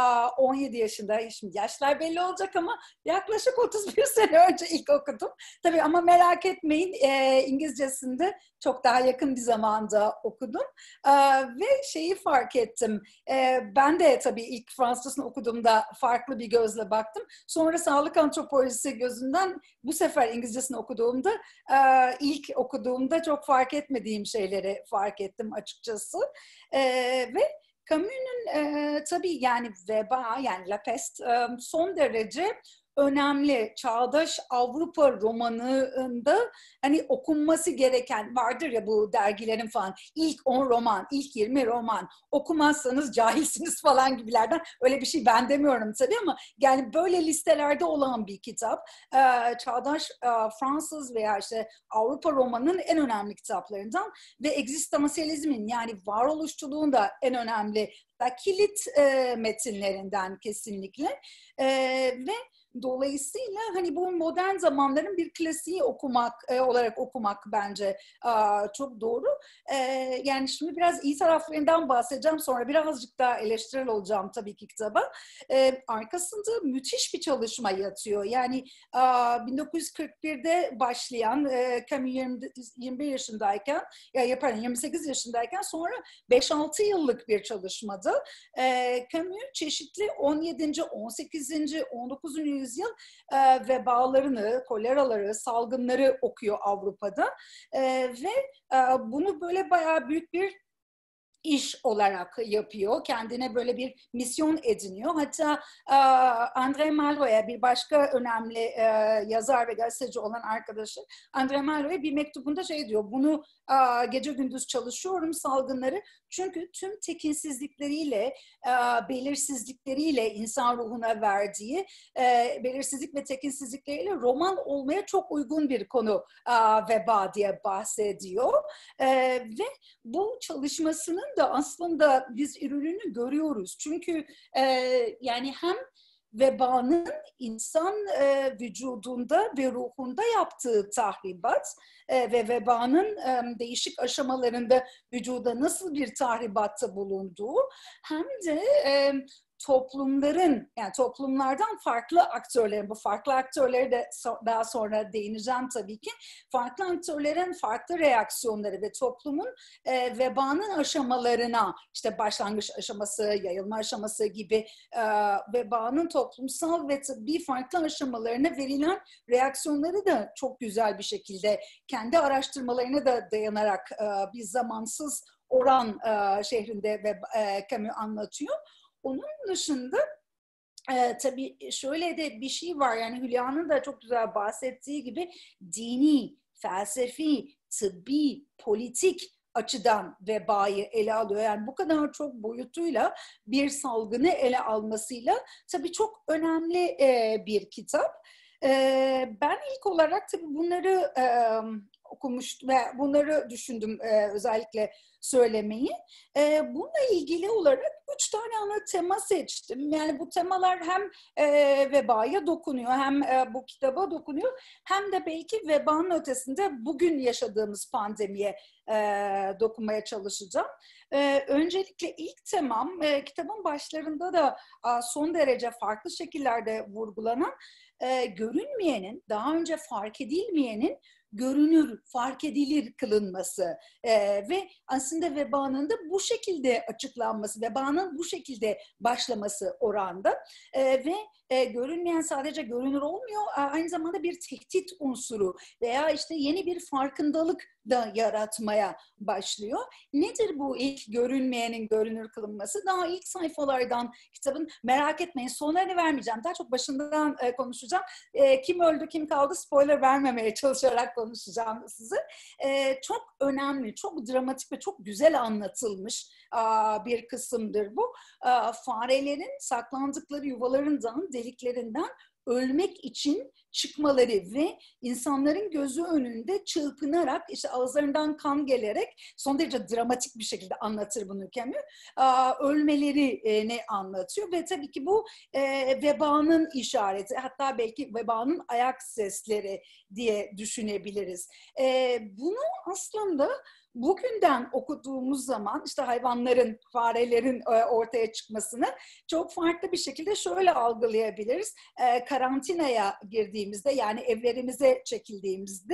17 yaşında, şimdi yaşlar belli olacak ama yaklaşık 31 sene önce ilk okudum. Tabii ama merak etmeyin İngilizcesinde çok daha yakın bir zamanda okudum. Ve şeyi fark ettim. Ben de tabii ilk Fransızcasını okuduğumda farklı bir gözle baktım. Sonra sağlık antropolojisi gözünden bu sefer İngilizcesini okuduğumda ilk okuduğumda çok fark etmediğim şeyleri fark ettim açıkçası. Ve Camus'un tabii yani veba yani La Peste son derece önemli çağdaş Avrupa romanında hani okunması gereken vardır ya bu dergilerin falan ilk 10 roman, ilk 20 roman okumazsanız cahilsiniz falan gibilerden öyle bir şey ben demiyorum tabii ama yani böyle listelerde olan bir kitap çağdaş Fransız veya işte Avrupa romanının en önemli kitaplarından ve egzistansiyalizmin yani varoluşçuluğun da en önemli kilit metinlerinden kesinlikle ve Dolayısıyla hani bu modern zamanların bir klasiği olarak okumak bence çok doğru. Yani şimdi biraz iyi taraflarından bahsedeceğim, sonra birazcık daha eleştirel olacağım tabii ki kitaba. Arkasında müthiş bir çalışma yatıyor. Yani 1941'de başlayan Camus 21 yaşındayken, pardon 28 yaşındayken sonra 5-6 yıllık bir çalışmadı. Camus çeşitli 17. 18. 19. yüzyıl vebalarını, koleraları, salgınları okuyor Avrupa'da ve bunu böyle bayağı büyük bir iş olarak yapıyor. Kendine böyle bir misyon ediniyor. Hatta André Malraux'a, bir başka önemli yazar ve gazeteci olan arkadaşı André Malraux'a bir mektubunda şey diyor: bunu gece gündüz çalışıyorum salgınları, çünkü tüm tekinsizlikleriyle, belirsizlikleriyle insan ruhuna verdiği belirsizlik ve tekinsizlikleriyle roman olmaya çok uygun bir konu veba diye bahsediyor. Ve bu çalışmasının da aslında biz ürününü görüyoruz. Çünkü yani hem vebanın insan vücudunda ve ruhunda yaptığı tahribat ve vebanın değişik aşamalarında vücuda nasıl bir tahribatta bulunduğu, hem de toplumların, yani toplumlardan farklı aktörlerin, bu farklı aktörleri de daha sonra değineceğim tabii ki, farklı aktörlerin farklı reaksiyonları ve toplumun vebanın aşamalarına, işte başlangıç aşaması, yayılma aşaması gibi vebanın toplumsal ve tıbbi farklı aşamalarına verilen reaksiyonları da çok güzel bir şekilde kendi araştırmalarına da dayanarak bir zamansız oran şehrinde ve Camus anlatıyor. Onun dışında tabii şöyle de bir şey var, yani Hülya'nın da çok güzel bahsettiği gibi dini, felsefi, tıbbi, politik açıdan vebayı ele alıyor. Yani bu kadar çok boyutuyla bir salgını ele almasıyla tabii çok önemli bir kitap. Ben ilk olarak tabii bunları okumuştum ve bunları düşündüm özellikle söylemeyi. Bununla ilgili olarak 3 tane ana tema seçtim. Yani bu temalar hem vebaya dokunuyor, hem bu kitaba dokunuyor, hem de belki vebanın ötesinde bugün yaşadığımız pandemiye dokunmaya çalışacağım. Öncelikle ilk temam, kitabın başlarında da son derece farklı şekillerde vurgulanan görünmeyenin, daha önce fark edilmeyenin görünür, fark edilir kılınması ve aslında vebanın da bu şekilde açıklanması, vebanın bu şekilde başlaması oranda ve görünmeyen sadece görünür olmuyor, aynı zamanda bir tehdit unsuru veya işte yeni bir farkındalık da yaratmaya başlıyor. Nedir bu ilk görünmeyenin görünür kılınması? Daha ilk sayfalardan kitabın, merak etmeyin sonlarını vermeyeceğim, daha çok başından konuşacağım. Kim öldü kim kaldı spoiler vermemeye çalışarak konuşacağım size. Çok önemli, çok dramatik ve çok güzel anlatılmış bir kısımdır bu. Farelerin saklandıkları yuvalarından, deliklerinden ölmek için çıkmaları ve insanların gözü önünde çırpınarak, işte ağızlarından kan gelerek, son derece dramatik bir şekilde anlatır bunu Camus, ölmelerini anlatıyor ve tabii ki bu vebanın işareti, hatta belki vebanın ayak sesleri diye düşünebiliriz. Bunu aslında bugünden okuduğumuz zaman işte hayvanların, farelerin ortaya çıkmasını çok farklı bir şekilde şöyle algılayabiliriz. Karantinaya girdiğimizde, yani evlerimize çekildiğimizde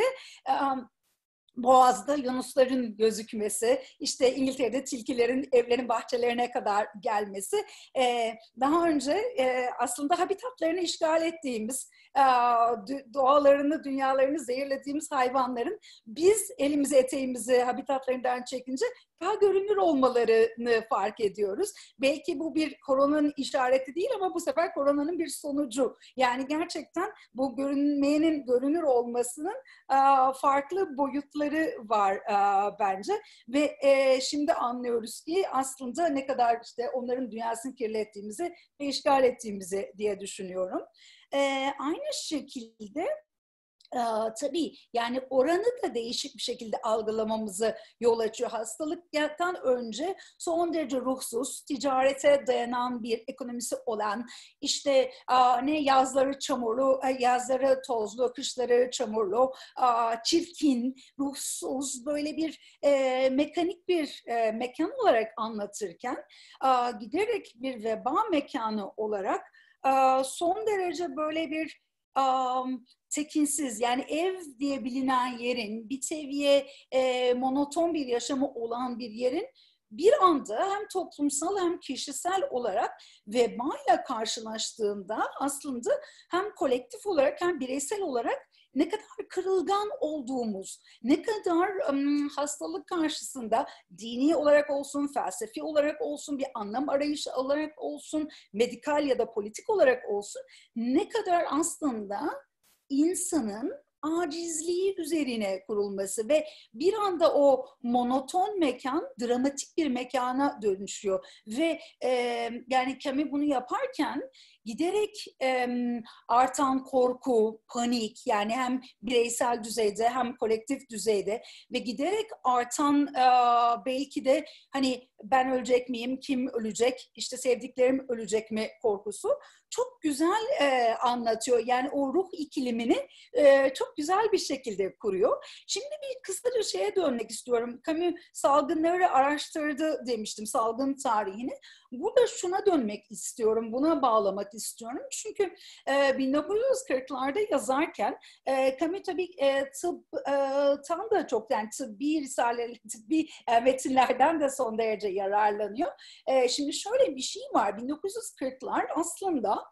Boğaz'da yunusların gözükmesi, işte İngiltere'de tilkilerin evlerin bahçelerine kadar gelmesi, daha önce aslında habitatlarını işgal ettiğimiz, doğalarını, dünyalarını zehirlediğimiz hayvanların biz elimizi eteğimizi habitatlarından çekince daha görünür olmalarını fark ediyoruz. Belki bu bir koronanın işareti değil ama bu sefer koronanın bir sonucu. Yani gerçekten bu görünmeyenin görünür olmasının farklı boyutları var bence. Ve şimdi anlıyoruz ki aslında ne kadar işte onların dünyasını kirlettiğimizi ve işgal ettiğimizi diye düşünüyorum. Aynı şekilde tabii yani oranı da değişik bir şekilde algılamamızı yol açıyor. Hastalıktan önce son derece ruhsuz, ticarete dayanan bir ekonomisi olan, işte ne yazları çamurlu, yazları tozlu, kışları çamurlu, çirkin, ruhsuz, böyle bir mekanik bir mekan olarak anlatırken, giderek bir veba mekanı olarak son derece böyle bir tekinsiz, yani ev diye bilinen yerin, bir seviye monoton bir yaşamı olan bir yerin bir anda hem toplumsal hem kişisel olarak vebayla karşılaştığında aslında hem kolektif olarak hem bireysel olarak ne kadar kırılgan olduğumuz, ne kadar hastalık karşısında dini olarak olsun, felsefi olarak olsun, bir anlam arayışı olarak olsun, medikal ya da politik olarak olsun, ne kadar aslında insanın acizliği üzerine kurulması ve bir anda o monoton mekan dramatik bir mekana dönüşüyor ve yani Camus bunu yaparken giderek artan korku, panik, yani hem bireysel düzeyde hem kolektif düzeyde ve giderek artan belki de hani ben ölecek miyim, kim ölecek, işte sevdiklerim ölecek mi korkusu çok güzel anlatıyor. Yani o ruh ikilimini çok güzel bir şekilde kuruyor. Şimdi bir kısaca şeye dönmek istiyorum. Camus salgınları araştırdı demiştim, salgın tarihini. Burada şuna dönmek istiyorum, buna bağlamak istiyorum. Çünkü 1940'larda yazarken Camus tabii tıptan da çok, yani tıbbi risaleler, tıbbi metinlerden de son derece yararlanıyor. Şimdi şöyle bir şey var, 1940'lar aslında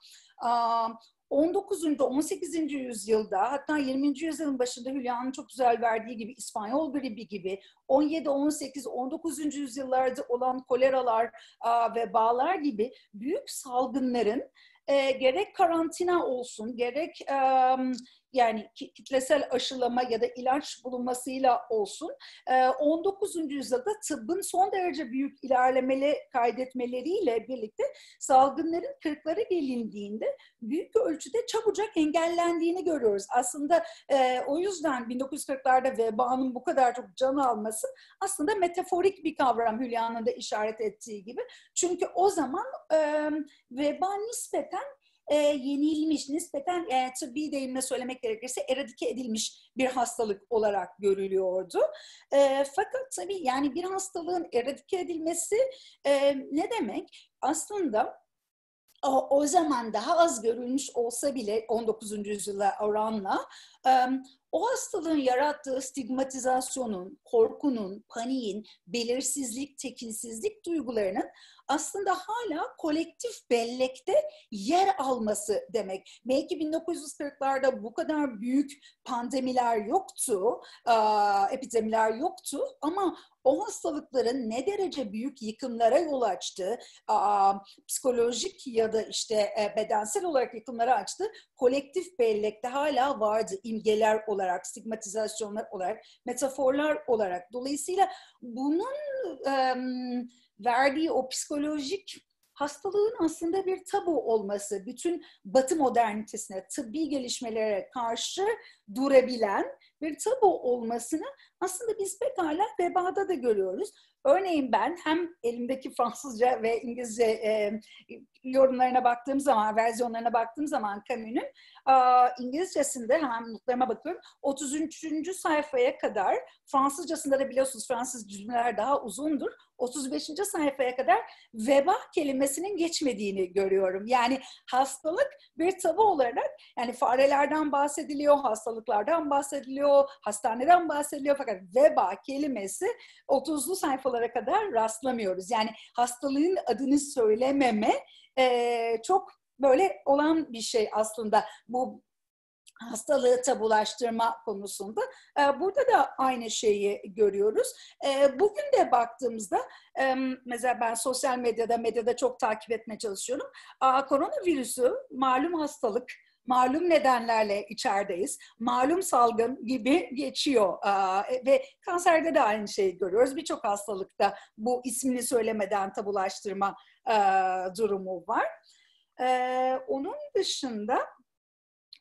19. 18. yüzyılda, hatta 20. yüzyılın başında Hülya'nın çok güzel verdiği gibi İspanyol gribi gibi 17, 18, 19. yüzyıllarda olan koleralar, vebalar gibi büyük salgınların gerek karantina olsun, gerek yani kitlesel aşılama ya da ilaç bulunmasıyla olsun 19. yüzyılda tıbbın son derece büyük ilerlemeli kaydetmeleriyle birlikte salgınların 40'lara gelindiğinde büyük ölçüde çabucak engellendiğini görüyoruz. Aslında o yüzden 1940'larda vebanın bu kadar çok can alması aslında metaforik bir kavram, Hülya'nın da işaret ettiği gibi. Çünkü o zaman veba nispeten yenilmiş, nispeten tıbbi deyimle söylemek gerekirse eradike edilmiş bir hastalık olarak görülüyordu. Fakat tabii yani bir hastalığın eradike edilmesi ne demek? Aslında o zaman daha az görülmüş olsa bile 19. yüzyıla oranla o hastalığın yarattığı stigmatizasyonun, korkunun, paniğin, belirsizlik, tekinsizlik duygularının aslında hala kolektif bellekte yer alması demek. Belki 1940'larda bu kadar büyük pandemiler yoktu, epidemiler yoktu ama o hastalıkların ne derece büyük yıkımlara yol açtığı, psikolojik ya da işte bedensel olarak yıkımlara açtı, kolektif bellekte hala vardı, imgeler olarak, stigmatizasyonlar olarak, metaforlar olarak. Dolayısıyla bunun verdiği o psikolojik hastalığın aslında bir tabu olması, bütün Batı modernitesine, tıbbi gelişmelere karşı durabilen bir tabu olmasını aslında biz pekala vebada da görüyoruz. Örneğin ben hem elimdeki Fransızca ve İngilizce yorumlarına baktığım zaman, versiyonlarına baktığım zaman Camus'un İngilizcesinde, hemen notlarıma bakıyorum, 33. sayfaya kadar, Fransızcasında da biliyorsunuz Fransız cümleler daha uzundur, 35. sayfaya kadar veba kelimesinin geçmediğini görüyorum. Yani hastalık bir tabu olarak, yani farelerden bahsediliyor, hastalıklardan bahsediliyor, hastaneden bahsediliyor, fakat veba kelimesi 30'lu sayfalara kadar rastlamıyoruz. Yani hastalığın adını söylememe çok böyle olan bir şey aslında bu hastalığı tabulaştırma konusunda. Burada da aynı şeyi görüyoruz. Bugün de baktığımızda mesela ben sosyal medyada çok takip etmeye çalışıyorum. Koronavirüsü malum hastalık, malum nedenlerle içerideyiz, malum salgın gibi geçiyor ve kanserde de aynı şeyi görüyoruz. Birçok hastalıkta bu ismini söylemeden tabulaştırma durumu var. Onun dışında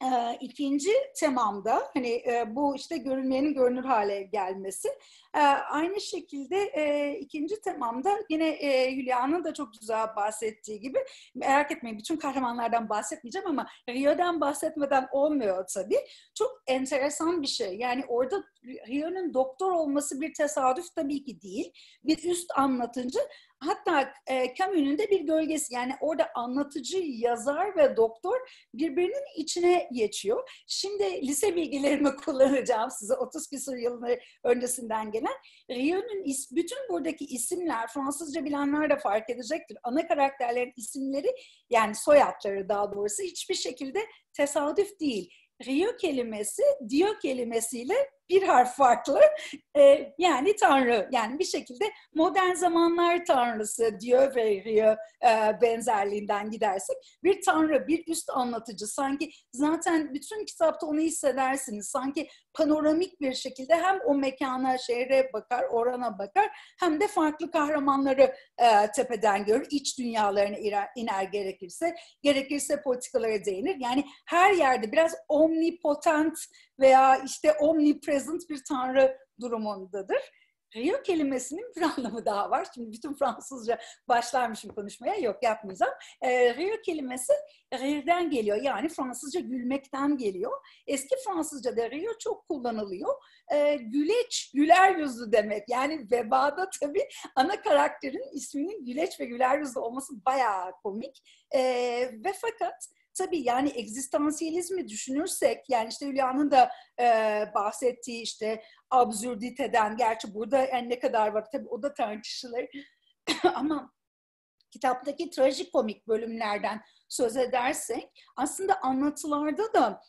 İkinci temamda hani bu işte görünmeyenin görünür hale gelmesi. Aynı şekilde ikinci temamda yine Hülya'nın da çok güzel bahsettiği gibi, merak etmeyin bütün kahramanlardan bahsetmeyeceğim ama Rio'dan bahsetmeden olmuyor tabii. Çok enteresan bir şey. Yani orada Rio'nun doktor olması bir tesadüf tabii ki değil. Bir üst anlatıcı. Hatta Camus'un de bir gölgesi, yani orada anlatıcı, yazar ve doktor birbirinin içine geçiyor. Şimdi lise bilgilerimi kullanacağım size 30 küsur yılın öncesinden gelen. Rio'nun bütün buradaki isimler, Fransızca bilenler de fark edecektir. Ana karakterlerin isimleri, yani soyadları daha doğrusu, hiçbir şekilde tesadüf değil. Rio kelimesi Dio kelimesiyle bir harf farklı, yani Tanrı. Yani bir şekilde modern zamanlar tanrısı Dio ve Rio benzerliğinden gidersek bir tanrı, bir üst anlatıcı. Sanki zaten bütün kitapta onu hissedersiniz. Sanki panoramik bir şekilde hem o mekana, şehre bakar, orana bakar, hem de farklı kahramanları tepeden görür. İç dünyalarına iner gerekirse politikalara değinir. Yani her yerde biraz omnipotent veya işte omnipresent bir tanrı durumundadır. Rio kelimesinin bir anlamı daha var. Şimdi bütün Fransızca başlarmışım konuşmaya. Yok, yapmayacağım. Rio kelimesi rire'den geliyor. Yani Fransızca gülmekten geliyor. Eski Fransızca'da Rio çok kullanılıyor. Güleç, güler yüzlü demek. Yani Veba'da tabii ana karakterin isminin güleç ve güler yüzlü olması bayağı komik. Ve fakat tabii yani egzistansiyelizmi düşünürsek, yani işte Hülya'nın da bahsettiği işte absürditeden, gerçi burada yani ne kadar var tabii o da tartışılır ama kitaptaki trajikomik bölümlerden söz edersek aslında anlatılarda da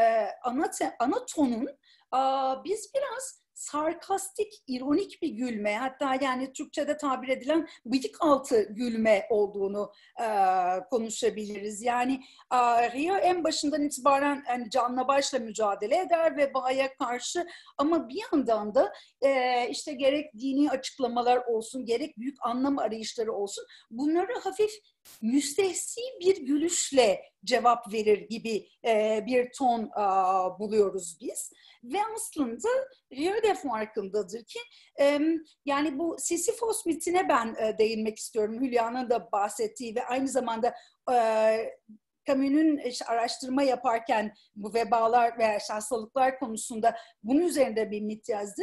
ana tonun biz biraz sarkastik, ironik bir gülme, hatta yani Türkçe'de tabir edilen bıyık altı gülme olduğunu konuşabiliriz. Yani Rio en başından itibaren yani canla başla mücadele eder vebaya karşı, ama bir yandan da işte gerek dini açıklamalar olsun, gerek büyük anlam arayışları olsun, bunları hafif müstehsi bir gülüşle cevap verir gibi bir ton buluyoruz biz. Ve aslında Rio de farkındadır ki yani bu Sisyphos mitine ben değinmek istiyorum. Hülya'nın da bahsettiği ve aynı zamanda Camus'un işte araştırma yaparken bu vebalar veya hastalıklar konusunda bunun üzerinde bir mit yazdı.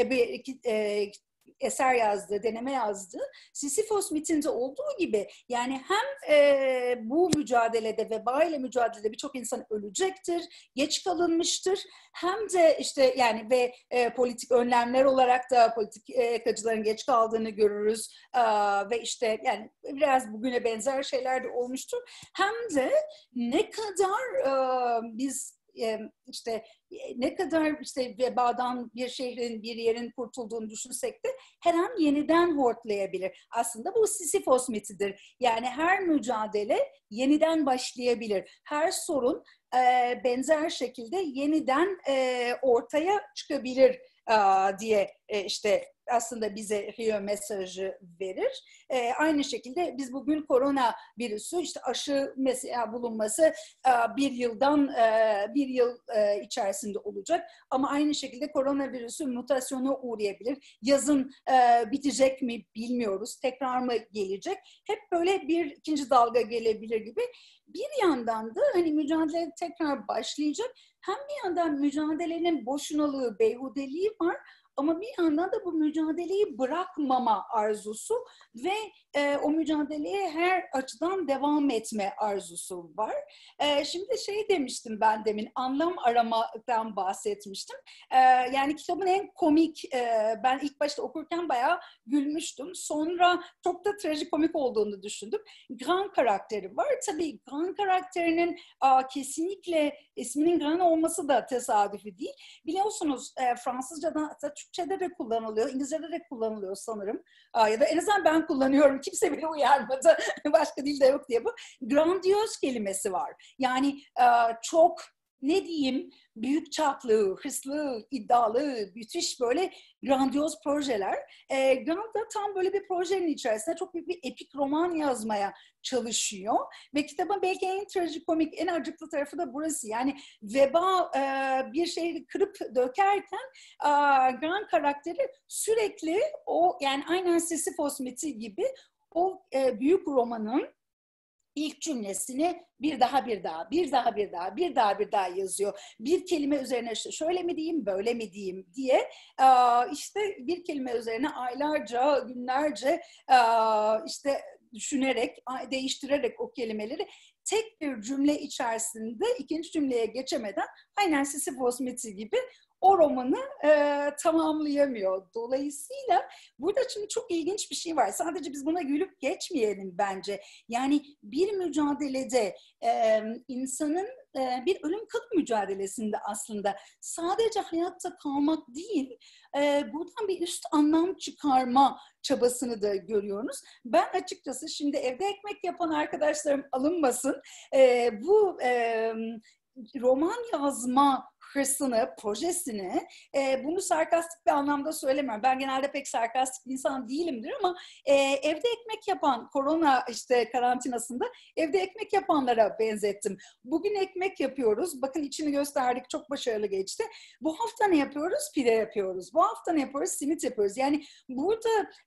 Eser yazdı, deneme yazdı. Sisyphos mitinde olduğu gibi yani hem bu mücadelede, veba ile mücadelede birçok insan ölecektir, geç kalınmıştır. Hem de işte yani ve politik önlemler olarak da politikacıların geç kaldığını görürüz. Ve işte yani biraz bugüne benzer şeyler de olmuştur. Hem de ne kadar biz işte ne kadar işte vebadan bir şehrin, bir yerin kurtulduğunu düşünsek de her an yeniden hortlayabilir. Aslında bu Sisyphos mitidir. Yani her mücadele yeniden başlayabilir. Her sorun benzer şekilde yeniden ortaya çıkabilir diye işte aslında bize Rio mesajı verir. Aynı şekilde biz bugün korona virüsü işte aşı mesela bulunması bir yıl içerisinde olacak. Ama aynı şekilde koronavirüsü mutasyona uğrayabilir. Yazın bitecek mi bilmiyoruz. Tekrar mı gelecek? Hep böyle bir ikinci dalga gelebilir gibi. Bir yandan da hani mücadele tekrar başlayacak. Hem bir yandan mücadelenin boşunalığı, beyhudeliği var. Ama bir yandan da bu mücadeleyi bırakmama arzusu ve o mücadeleye her açıdan devam etme arzusu var. Şimdi şey demiştim ben demin, anlam aramadan bahsetmiştim. Yani kitabın en komik, ben ilk başta okurken bayağı gülmüştüm. Sonra çok da trajikomik olduğunu düşündüm. Grand karakteri var. Tabii Grand karakterinin kesinlikle isminin Grand olması da tesadüfi değil. Biliyorsunuz Fransızca'da, Türkçe'de de kullanılıyor, İngilizce'de de kullanılıyor sanırım. Ya da en azından ben kullanıyorum. Kimse bile uyarmadı. Başka dilde yok diye bu. Grandios kelimesi var. Yani çok ne diyeyim, büyük çaplı, hırslı, iddialı, müthiş böyle grandiyoz projeler. Grant da tam böyle bir projenin içerisinde çok büyük bir epik roman yazmaya çalışıyor. Ve kitabın belki en trajikomik, en acıklı tarafı da burası. Yani veba bir şeyi kırıp dökerken Grant karakteri sürekli o, yani aynen Sisyphos miti gibi o büyük romanın İlk cümlesini bir daha yazıyor. Bir kelime üzerine işte şöyle mi diyeyim, böyle mi diyeyim diye işte bir kelime üzerine aylarca, günlerce işte düşünerek, değiştirerek o kelimeleri tek bir cümle içerisinde ikinci cümleye geçemeden aynen Sisyphos miti gibi o romanı tamamlayamıyor. Dolayısıyla burada şimdi çok ilginç bir şey var. Sadece biz buna gülüp geçmeyelim bence. Yani bir mücadelede insanın bir ölüm kalım mücadelesinde aslında sadece hayatta kalmak değil, buradan bir üst anlam çıkarma çabasını da görüyoruz. Ben açıkçası şimdi evde ekmek yapan arkadaşlarım alınmasın. Bu roman yazma hırsını, projesini, bunu sarkastik bir anlamda söylemiyorum. Ben genelde pek sarkastik bir insan değilimdir ama evde ekmek yapan, korona işte karantinasında evde ekmek yapanlara benzettim. Bugün ekmek yapıyoruz. Bakın içini gösterdik, çok başarılı geçti. Bu hafta ne yapıyoruz? Pide yapıyoruz. Bu hafta ne yapıyoruz? Simit yapıyoruz. Yani burada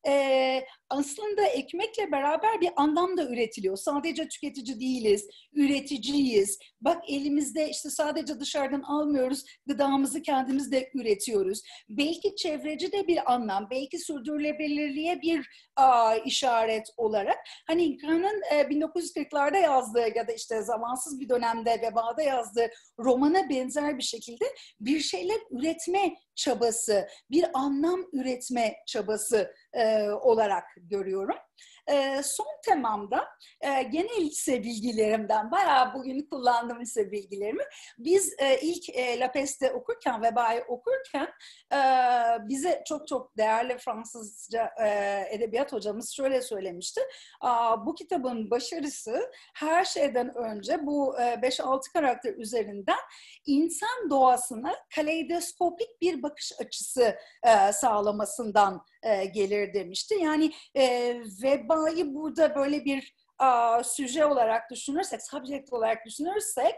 aslında ekmekle beraber bir anlam da üretiliyor. Sadece tüketici değiliz, üreticiyiz. Bak elimizde işte sadece dışarıdan almıyoruz, gıdamızı kendimiz de üretiyoruz. Belki çevreci de bir anlam, belki sürdürülebilirliğe bir işaret olarak. Hani Grant'ın 1940'larda yazdığı ya da işte zamansız bir dönemde vebada yazdığı romana benzer bir şekilde bir şeyler üretme çabası, bir anlam üretme çabası olarak görüyorum. Son temamda gene lise bilgilerimden, bayağı bugün kullandığım lise bilgilerimi, biz ilk La Peste'i okurken, Veba'yı okurken bize çok çok değerli Fransızca edebiyat hocamız şöyle söylemişti. Bu kitabın başarısı her şeyden önce bu 5-6 karakter üzerinden insan doğasına kaleidoskopik bir bakış açısı sağlamasından gelir demişti. Yani vebayı burada böyle bir süje olarak düşünürsek, subject olarak düşünürsek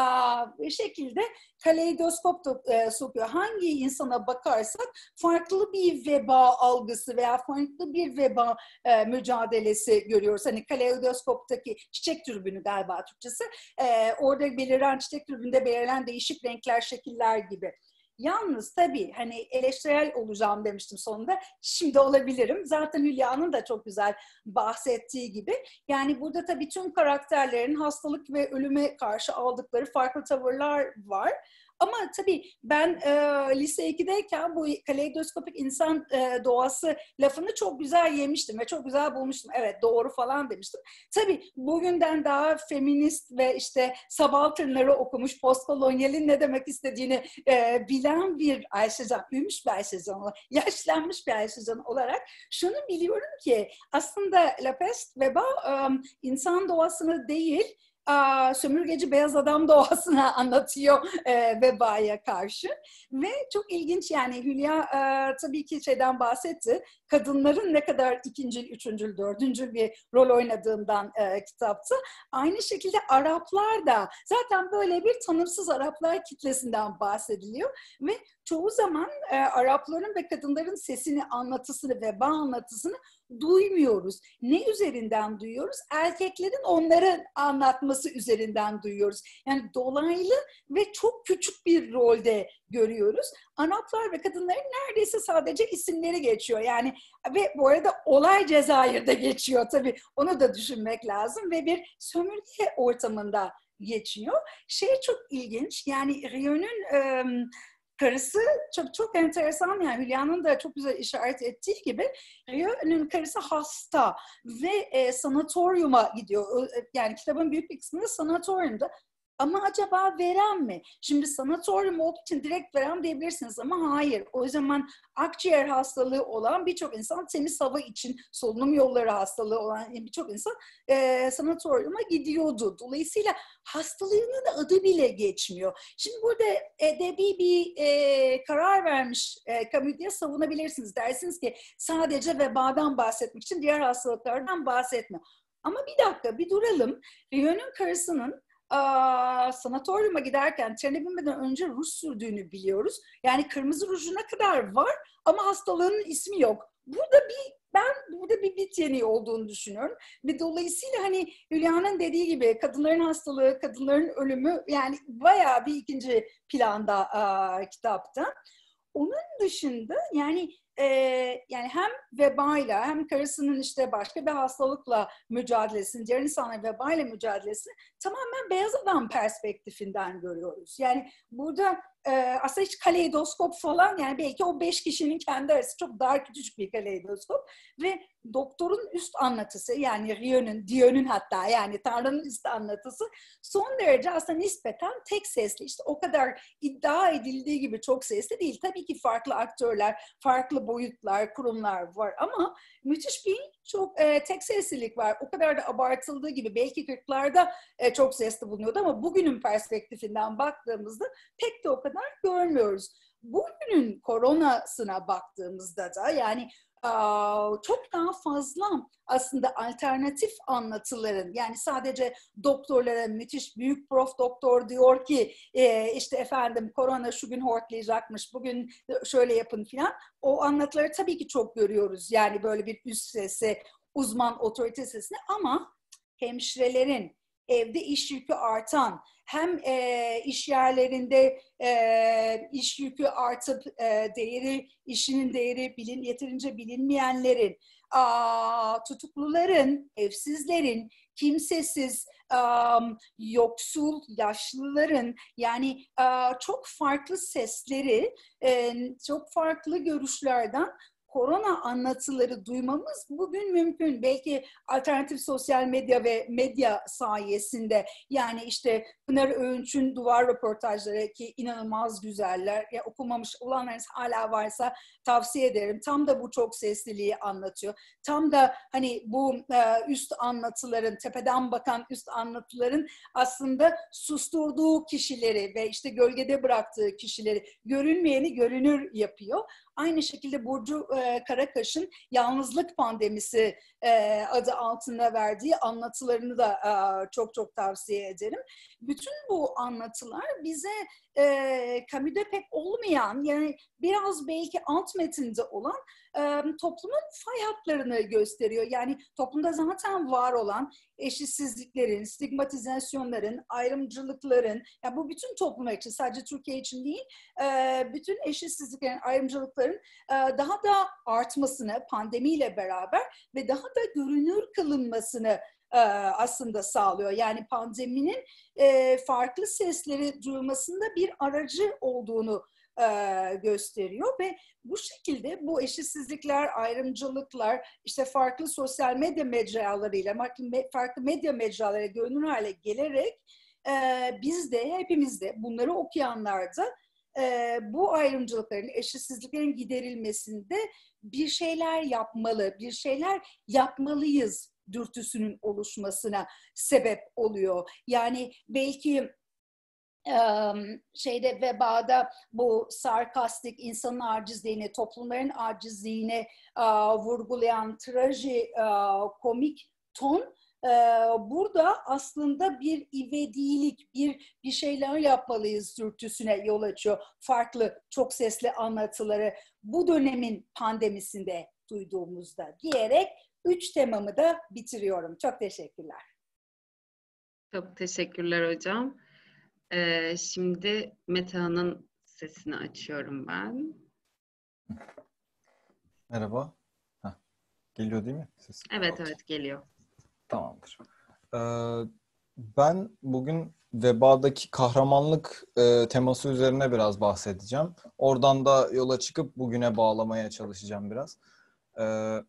bir şekilde kaleidoskop sokuyor. Hangi insana bakarsak farklı bir veba algısı veya farklı bir veba mücadelesi görüyoruz. Hani kaleidoskoptaki çiçek tribünü galiba Türkçesi. Orada beliren çiçek tribünde belirlen değişik renkler, şekiller gibi. Yalnız tabii hani eleştirel olacağım demiştim sonunda. Şimdi olabilirim. Zaten Hülya'nın da çok güzel bahsettiği gibi. Yani burada tabii tüm karakterlerin hastalık ve ölüme karşı aldıkları farklı tavırlar var. Ama tabii ben lise 2'deyken bu kaleidoskopik insan doğası lafını çok güzel yemiştim ve çok güzel bulmuştum. Evet doğru falan demiştim. Tabii bugünden daha feminist ve işte subalternları okumuş, postkolonyalin ne demek istediğini bilen bir Ayşecan, büyümüş bir Ayşecan, yaşlanmış bir Ayşecan olarak şunu biliyorum ki aslında La Peste veba insan doğasını değil, sömürgeci beyaz adam doğasını anlatıyor vebaya karşı. Ve çok ilginç yani Hülya tabii ki şeyden bahsetti. Kadınların ne kadar ikincil, üçüncül, dördüncül bir rol oynadığından kitapta. Aynı şekilde Araplar da zaten böyle bir tanımsız Araplar kitlesinden bahsediliyor. Ve çoğu zaman Arapların ve kadınların sesini, anlatısını, veba anlatısını duymuyoruz. Ne üzerinden duyuyoruz? Erkeklerin onları anlatması üzerinden duyuyoruz. Yani dolaylı ve çok küçük bir rolde görüyoruz. Araplar ve kadınların neredeyse sadece isimleri geçiyor. Yani ve bu arada olay Cezayir'de geçiyor tabii. Onu da düşünmek lazım ve bir sömürge ortamında geçiyor. Şey çok ilginç. Yani Rio'nun karısı çok çok enteresan, yani Hülya'nın da çok güzel işaret ettiği gibi Rio'nun karısı hasta ve sanatoryuma gidiyor. Yani kitabın büyük bir kısmında sanatoryumda. Ama acaba verem mi? Şimdi sanatoryum olduğu için direkt verem diyebilirsiniz ama hayır. O zaman akciğer hastalığı olan birçok insan, temiz hava için solunum yolları hastalığı olan birçok insan sanatoryuma gidiyordu. Dolayısıyla hastalığının adı bile geçmiyor. Şimdi burada edebi bir karar vermiş Camus diye savunabilirsiniz. Dersiniz ki sadece vebadan bahsetmek için diğer hastalıklardan bahsetme. Ama bir dakika, bir duralım. Rio'nun karısının sanatoryuma giderken trene binmeden önce ruj sürdüğünü biliyoruz. Yani kırmızı rujuna kadar var ama hastalığının ismi yok. Burada bir bit yeniği olduğunu düşünüyorum. Ve dolayısıyla hani Hülya'nın dediği gibi kadınların hastalığı, kadınların ölümü yani bayağı bir ikinci planda kitapta. Onun dışında yani hem vebayla hem karısının işte başka bir hastalıkla mücadelesini, diğer insanların vebayla mücadelesini tamamen beyaz adam perspektifinden görüyoruz. Yani burada aslında hiç kaleidoskop falan yani belki o 5 kişinin kendi arası çok dar küçücük bir kaleidoskop ve doktorun üst anlatısı yani Dion'un hatta yani Tanrı'nın üst anlatısı son derece aslında nispeten tek sesli. İşte o kadar iddia edildiği gibi çok sesli değil. Tabii ki farklı aktörler, farklı boyutlar, kurumlar var ama müthiş bir çok tek seslilik var. O kadar da abartıldığı gibi belki 40'larda çok sesli bulunuyordu ama bugünün perspektifinden baktığımızda pek de o kadar görmüyoruz. Bugünün koronasına baktığımızda da yani çok daha fazla aslında alternatif anlatıların yani sadece doktorlara müthiş büyük prof doktor diyor ki işte efendim korona şu gün hortlayacakmış bugün şöyle yapın filan o anlatıları tabii ki çok görüyoruz yani böyle bir üst sesi uzman otorite sesini ama hemşirelerin evde iş yükü artan hem iş yerlerinde iş yükü artıp işinin değeri yeterince bilinmeyenlerin, tutukluların, evsizlerin, kimsesiz, yoksul, yaşlıların yani çok farklı sesleri, çok farklı görüşlerden korona anlatıları duymamız bugün mümkün. Belki alternatif sosyal medya ve medya sayesinde yani işte Pınar Öğünç'ün duvar röportajları ki inanılmaz güzeller. Ya, okumamış olanlarınız hala varsa tavsiye ederim. Tam da bu çok sesliliği anlatıyor. Tam da hani bu üst anlatıların, tepeden bakan üst anlatıların aslında susturduğu kişileri ve işte gölgede bıraktığı kişileri görünmeyeni görünür yapıyor. Aynı şekilde Burcu Karakaş'ın Yalnızlık Pandemisi adı altında verdiği anlatılarını da çok çok tavsiye ederim. Bütün bu anlatılar bize Camus'da pek olmayan yani biraz belki alt metinde olan toplumun fay hatlarını gösteriyor. Yani toplumda zaten var olan eşitsizliklerin, stigmatizasyonların, ayrımcılıkların, yani bu bütün toplumlar için sadece Türkiye için değil, bütün eşitsizliklerin, ayrımcılıkların daha da artmasını pandemiyle beraber ve daha da görünür kılınmasını aslında sağlıyor. Yani pandeminin farklı sesleri duyulmasında bir aracı olduğunu gösteriyor ve bu şekilde bu eşitsizlikler, ayrımcılıklar, işte farklı sosyal medya mecralarıyla, farklı medya mecralarıyla görünür hale gelerek biz de, hepimiz de, bunları okuyanlar da bu ayrımcılıkların, eşitsizliklerin giderilmesinde bir şeyler yapmalı, bir şeyler yapmalıyız dürtüsünün oluşmasına sebep oluyor. Yani belki vebada bu sarkastik insanın acizliğini, toplumların acizliğini vurgulayan komik ton burada aslında bir ivedilik, bir şeyler yapmalıyız dürtüsüne yol açıyor. Farklı, çok sesli anlatıları bu dönemin pandemisinde duyduğumuzda diyerek 3 temamı da bitiriyorum. Çok teşekkürler. Çok teşekkürler hocam. Şimdi Meta'nın sesini açıyorum ben. Merhaba. Geliyor değil mi ses? Evet geliyor. Tamamdır. Ben bugün vebadaki kahramanlık teması üzerine biraz bahsedeceğim. Oradan da yola çıkıp bugüne bağlamaya çalışacağım biraz.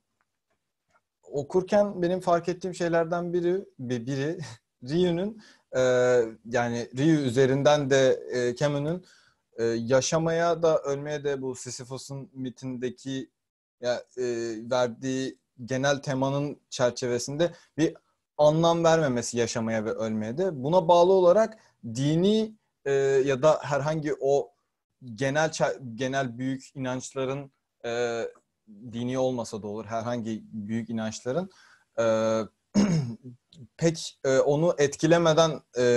Okurken benim fark ettiğim şeylerden biri Rio'nun yani Ryu üzerinden de Camus'un yaşamaya da ölmeye de bu Sisyphos'un mitindeki verdiği genel temanın çerçevesinde bir anlam vermemesi yaşamaya ve ölmeye de. Buna bağlı olarak dini ya da herhangi o genel büyük inançların dini olmasa da olur herhangi büyük inançların pek onu etkilemeden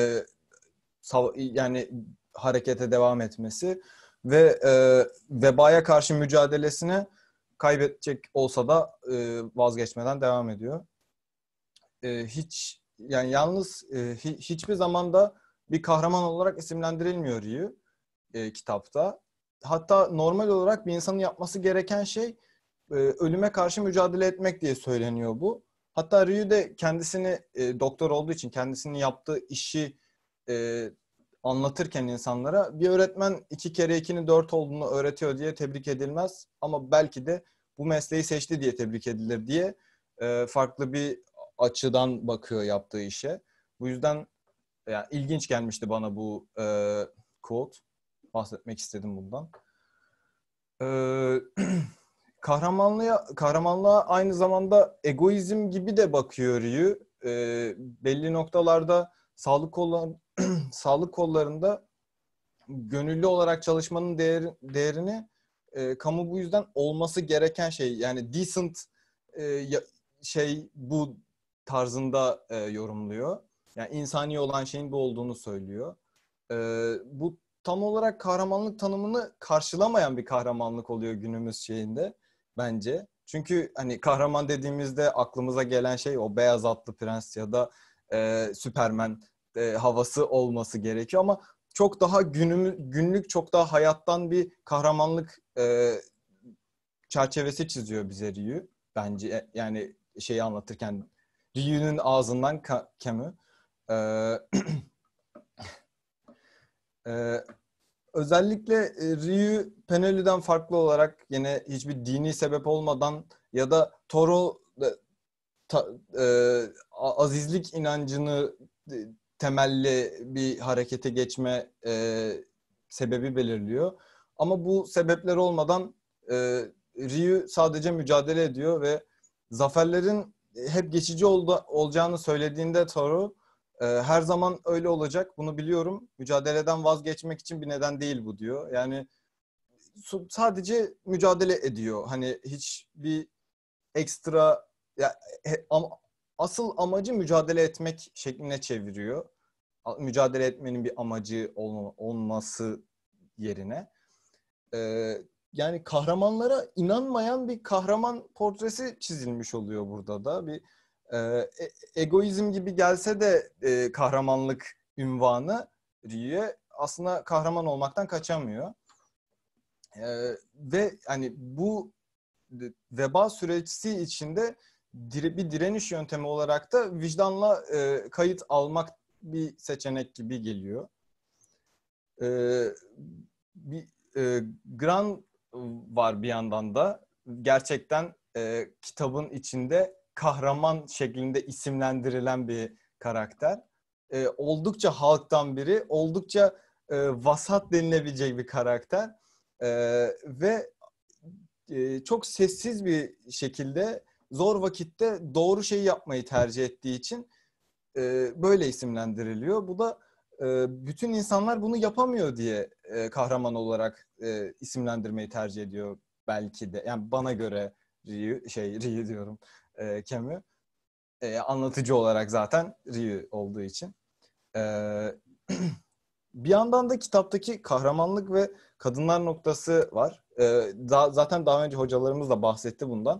yani harekete devam etmesi ve vebaya karşı mücadelesini kaybedecek olsa da vazgeçmeden devam ediyor. Hiçbir zamanda bir kahraman olarak isimlendirilmiyor Ryu kitapta. Hatta normal olarak bir insanın yapması gereken şey ölüme karşı mücadele etmek diye söyleniyor bu. Hatta Ryu de kendisini doktor olduğu için kendisinin yaptığı işi anlatırken insanlara bir öğretmen 2 kere 2'nin 4 olduğunu öğretiyor diye tebrik edilmez. Ama belki de bu mesleği seçti diye tebrik edilir diye farklı bir açıdan bakıyor yaptığı işe. Bu yüzden yani ilginç gelmişti bana bu quote. Bahsetmek istedim bundan. Kahramanlığa aynı zamanda egoizm gibi de bakıyor Ryu. Belli noktalarda sağlık kollarında gönüllü olarak çalışmanın değerini kamu bu yüzden olması gereken şey yani decent bu tarzında yorumluyor. Yani insani olan şeyin bu olduğunu söylüyor. Bu tam olarak kahramanlık tanımını karşılamayan bir kahramanlık oluyor günümüz şeyinde bence. Çünkü hani kahraman dediğimizde aklımıza gelen şey o beyaz atlı prens ya da Süperman havası olması gerekiyor ama çok daha günlük çok daha hayattan bir kahramanlık çerçevesi çiziyor bize Ryu bence yani şeyi anlatırken Ryu'nun ağzından Camus. Özellikle Ryu Penelü'den farklı olarak yine hiçbir dini sebep olmadan ya da Toro azizlik inancını temelli bir harekete geçme sebebi belirliyor. Ama bu sebepler olmadan Ryu sadece mücadele ediyor ve zaferlerin hep geçici olacağını söylediğinde Toro her zaman öyle olacak. Bunu biliyorum. Mücadeleden vazgeçmek için bir neden değil bu diyor. Yani sadece mücadele ediyor. Hani hiçbir ekstra asıl amacı mücadele etmek şekline çeviriyor. Mücadele etmenin bir amacı olması yerine. Yani kahramanlara inanmayan bir kahraman portresi çizilmiş oluyor burada da. Bir egoizm gibi gelse de kahramanlık ünvanı Ryu'ye aslında kahraman olmaktan kaçamıyor. Ve hani bu veba süreci içinde bir direniş yöntemi olarak da vicdanla kayıt almak bir seçenek gibi geliyor. Bir Gran var bir yandan da. Gerçekten kitabın içinde kahraman şeklinde isimlendirilen bir karakter. Oldukça halktan biri, oldukça vasat denilebilecek bir karakter. Ve çok sessiz bir şekilde zor vakitte doğru şeyi yapmayı tercih ettiği için böyle isimlendiriliyor. Bu da bütün insanlar bunu yapamıyor diye kahraman olarak isimlendirmeyi tercih ediyor belki de. Yani bana göre Ryu diyorum Camus. Anlatıcı olarak zaten Ryu olduğu için. Bir yandan da kitaptaki kahramanlık ve kadınlar noktası var. Zaten daha önce hocalarımız da bahsetti bundan.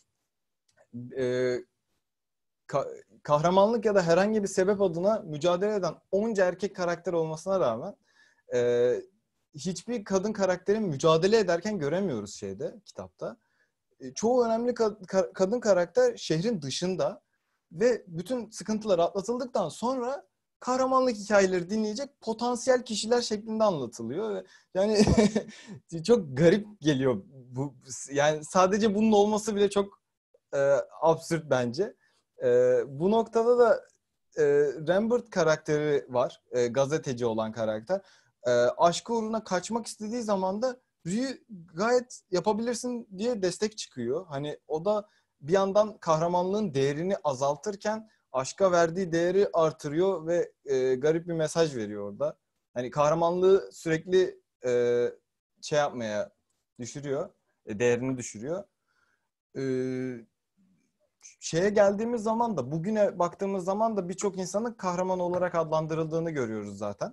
Kahramanlık ya da herhangi bir sebep adına mücadele eden onca erkek karakter olmasına rağmen hiçbir kadın karakterin mücadele ederken göremiyoruz kitapta. Çoğu önemli kadın karakter şehrin dışında ve bütün sıkıntılar atlatıldıktan sonra kahramanlık hikayeleri dinleyecek potansiyel kişiler şeklinde anlatılıyor. Yani çok garip geliyor bu. Yani sadece bunun olması bile çok absürt bence. Bu noktada da Rambert karakteri var. Gazeteci olan karakter. Aşkı uğruna kaçmak istediği zaman da Ryu gayet yapabilirsin diye destek çıkıyor. Hani o da bir yandan kahramanlığın değerini azaltırken aşka verdiği değeri artırıyor ve garip bir mesaj veriyor orada. Hani kahramanlığı sürekli şey yapmaya düşürüyor. Değerini düşürüyor. Şeye geldiğimiz zaman da, bugüne baktığımız zaman da birçok insanın kahraman olarak adlandırıldığını görüyoruz zaten.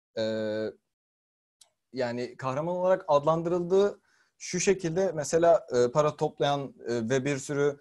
Yani kahraman olarak adlandırıldığı şu şekilde, mesela para toplayan ve bir sürü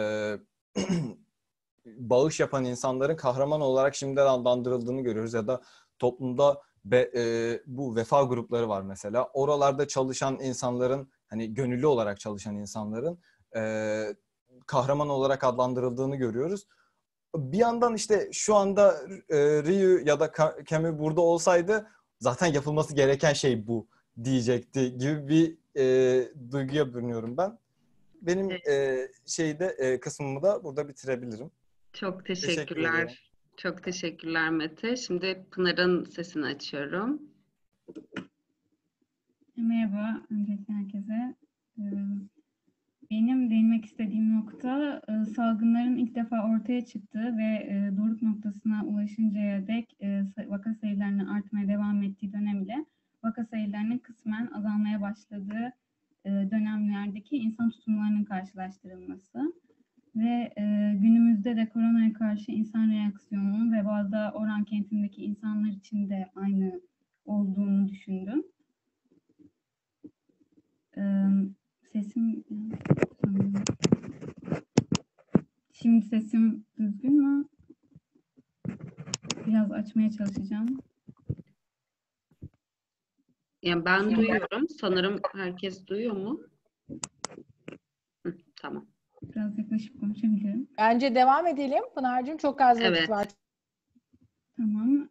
bağış yapan insanların kahraman olarak şimdiden adlandırıldığını görüyoruz. Ya da toplumda bu vefa grupları var mesela. Oralarda çalışan insanların, hani gönüllü olarak çalışan insanların kahraman olarak adlandırıldığını görüyoruz. Bir yandan işte şu anda Ryu ya da Camus burada olsaydı zaten yapılması gereken şey bu diyecekti gibi bir duyguya bürünüyorum ben. Benim kısmımı da burada bitirebilirim. Çok Teşekkür ederim. teşekkürler. Çok teşekkürler Mete. Şimdi Pınar'ın sesini açıyorum. Merhaba, öncelikle herkese. Benim değinmek istediğim nokta salgınların ilk defa ortaya çıktığı ve doruk noktasına ulaşıncaya dek vaka sayılarının artmaya devam ettiği dönem ile vaka sayılarının kısmen azalmaya başladığı dönemlerdeki insan tutumlarının karşılaştırılması. Ve günümüzde de koronaya karşı insan reaksiyonunun ve bazı Oran kentindeki insanlar için de aynı olduğunu düşündüm. Sesim şimdi sesim düzgün mü? Biraz açmaya çalışacağım. Yani ben duyuyorum. Sanırım herkes duyuyor mu? Tamam. Biraz yaklaşıp konuşabilirim. Bence devam edelim. Pınar'cığım çok az vakit Evet. var. Tamam.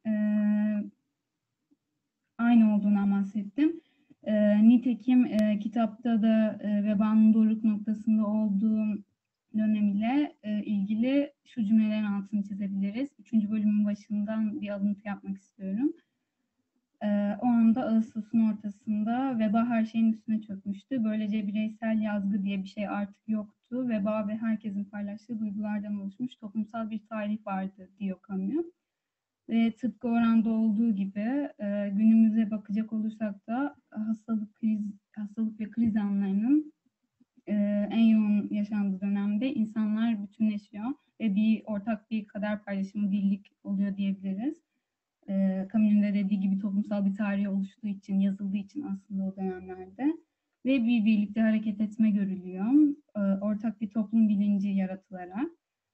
Aynı olduğundan bahsettim. Nitekim kitapta da vebanın doruk noktasında olduğum dönem ile ilgili şu cümlelerin altını çizebiliriz. 3. bölümün başından bir alıntı yapmak istiyorum. O anda Ağustos'un ortasında veba her şeyin üstüne çökmüştü. Böylece bireysel yazgı diye bir şey artık yoktu. Veba ve herkesin paylaştığı duygulardan oluşmuş toplumsal bir tarih vardı diyor Camus. Ve tıpkı Oran'da olduğu gibi günümüze bakacak olursak da hastalık ve kriz anlarının en yoğun yaşandığı dönemde insanlar bütünleşiyor ve ortak bir kader paylaşımı, birlik oluyor diyebiliriz. Camus'un da dediği gibi toplumsal bir tarih oluştuğu için, yazıldığı için aslında o dönemlerde ve bir birlikte hareket etme görülüyor. Ortak bir toplum bilinci yaratılarak.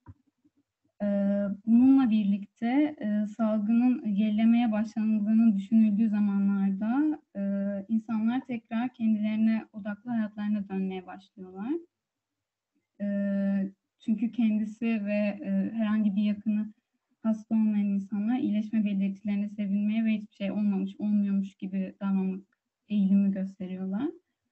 Bununla birlikte salgının gerilemeye başlandığını düşünüldüğü zamanlarda insanlar tekrar kendilerine odaklı hayatlarına dönmeye başlıyorlar. Çünkü kendisi ve herhangi bir yakını hasta olmayan insanlar iyileşme belirtilerine sevinmeye ve hiçbir şey olmuyormuş gibi davranmak eğilimi gösteriyorlar.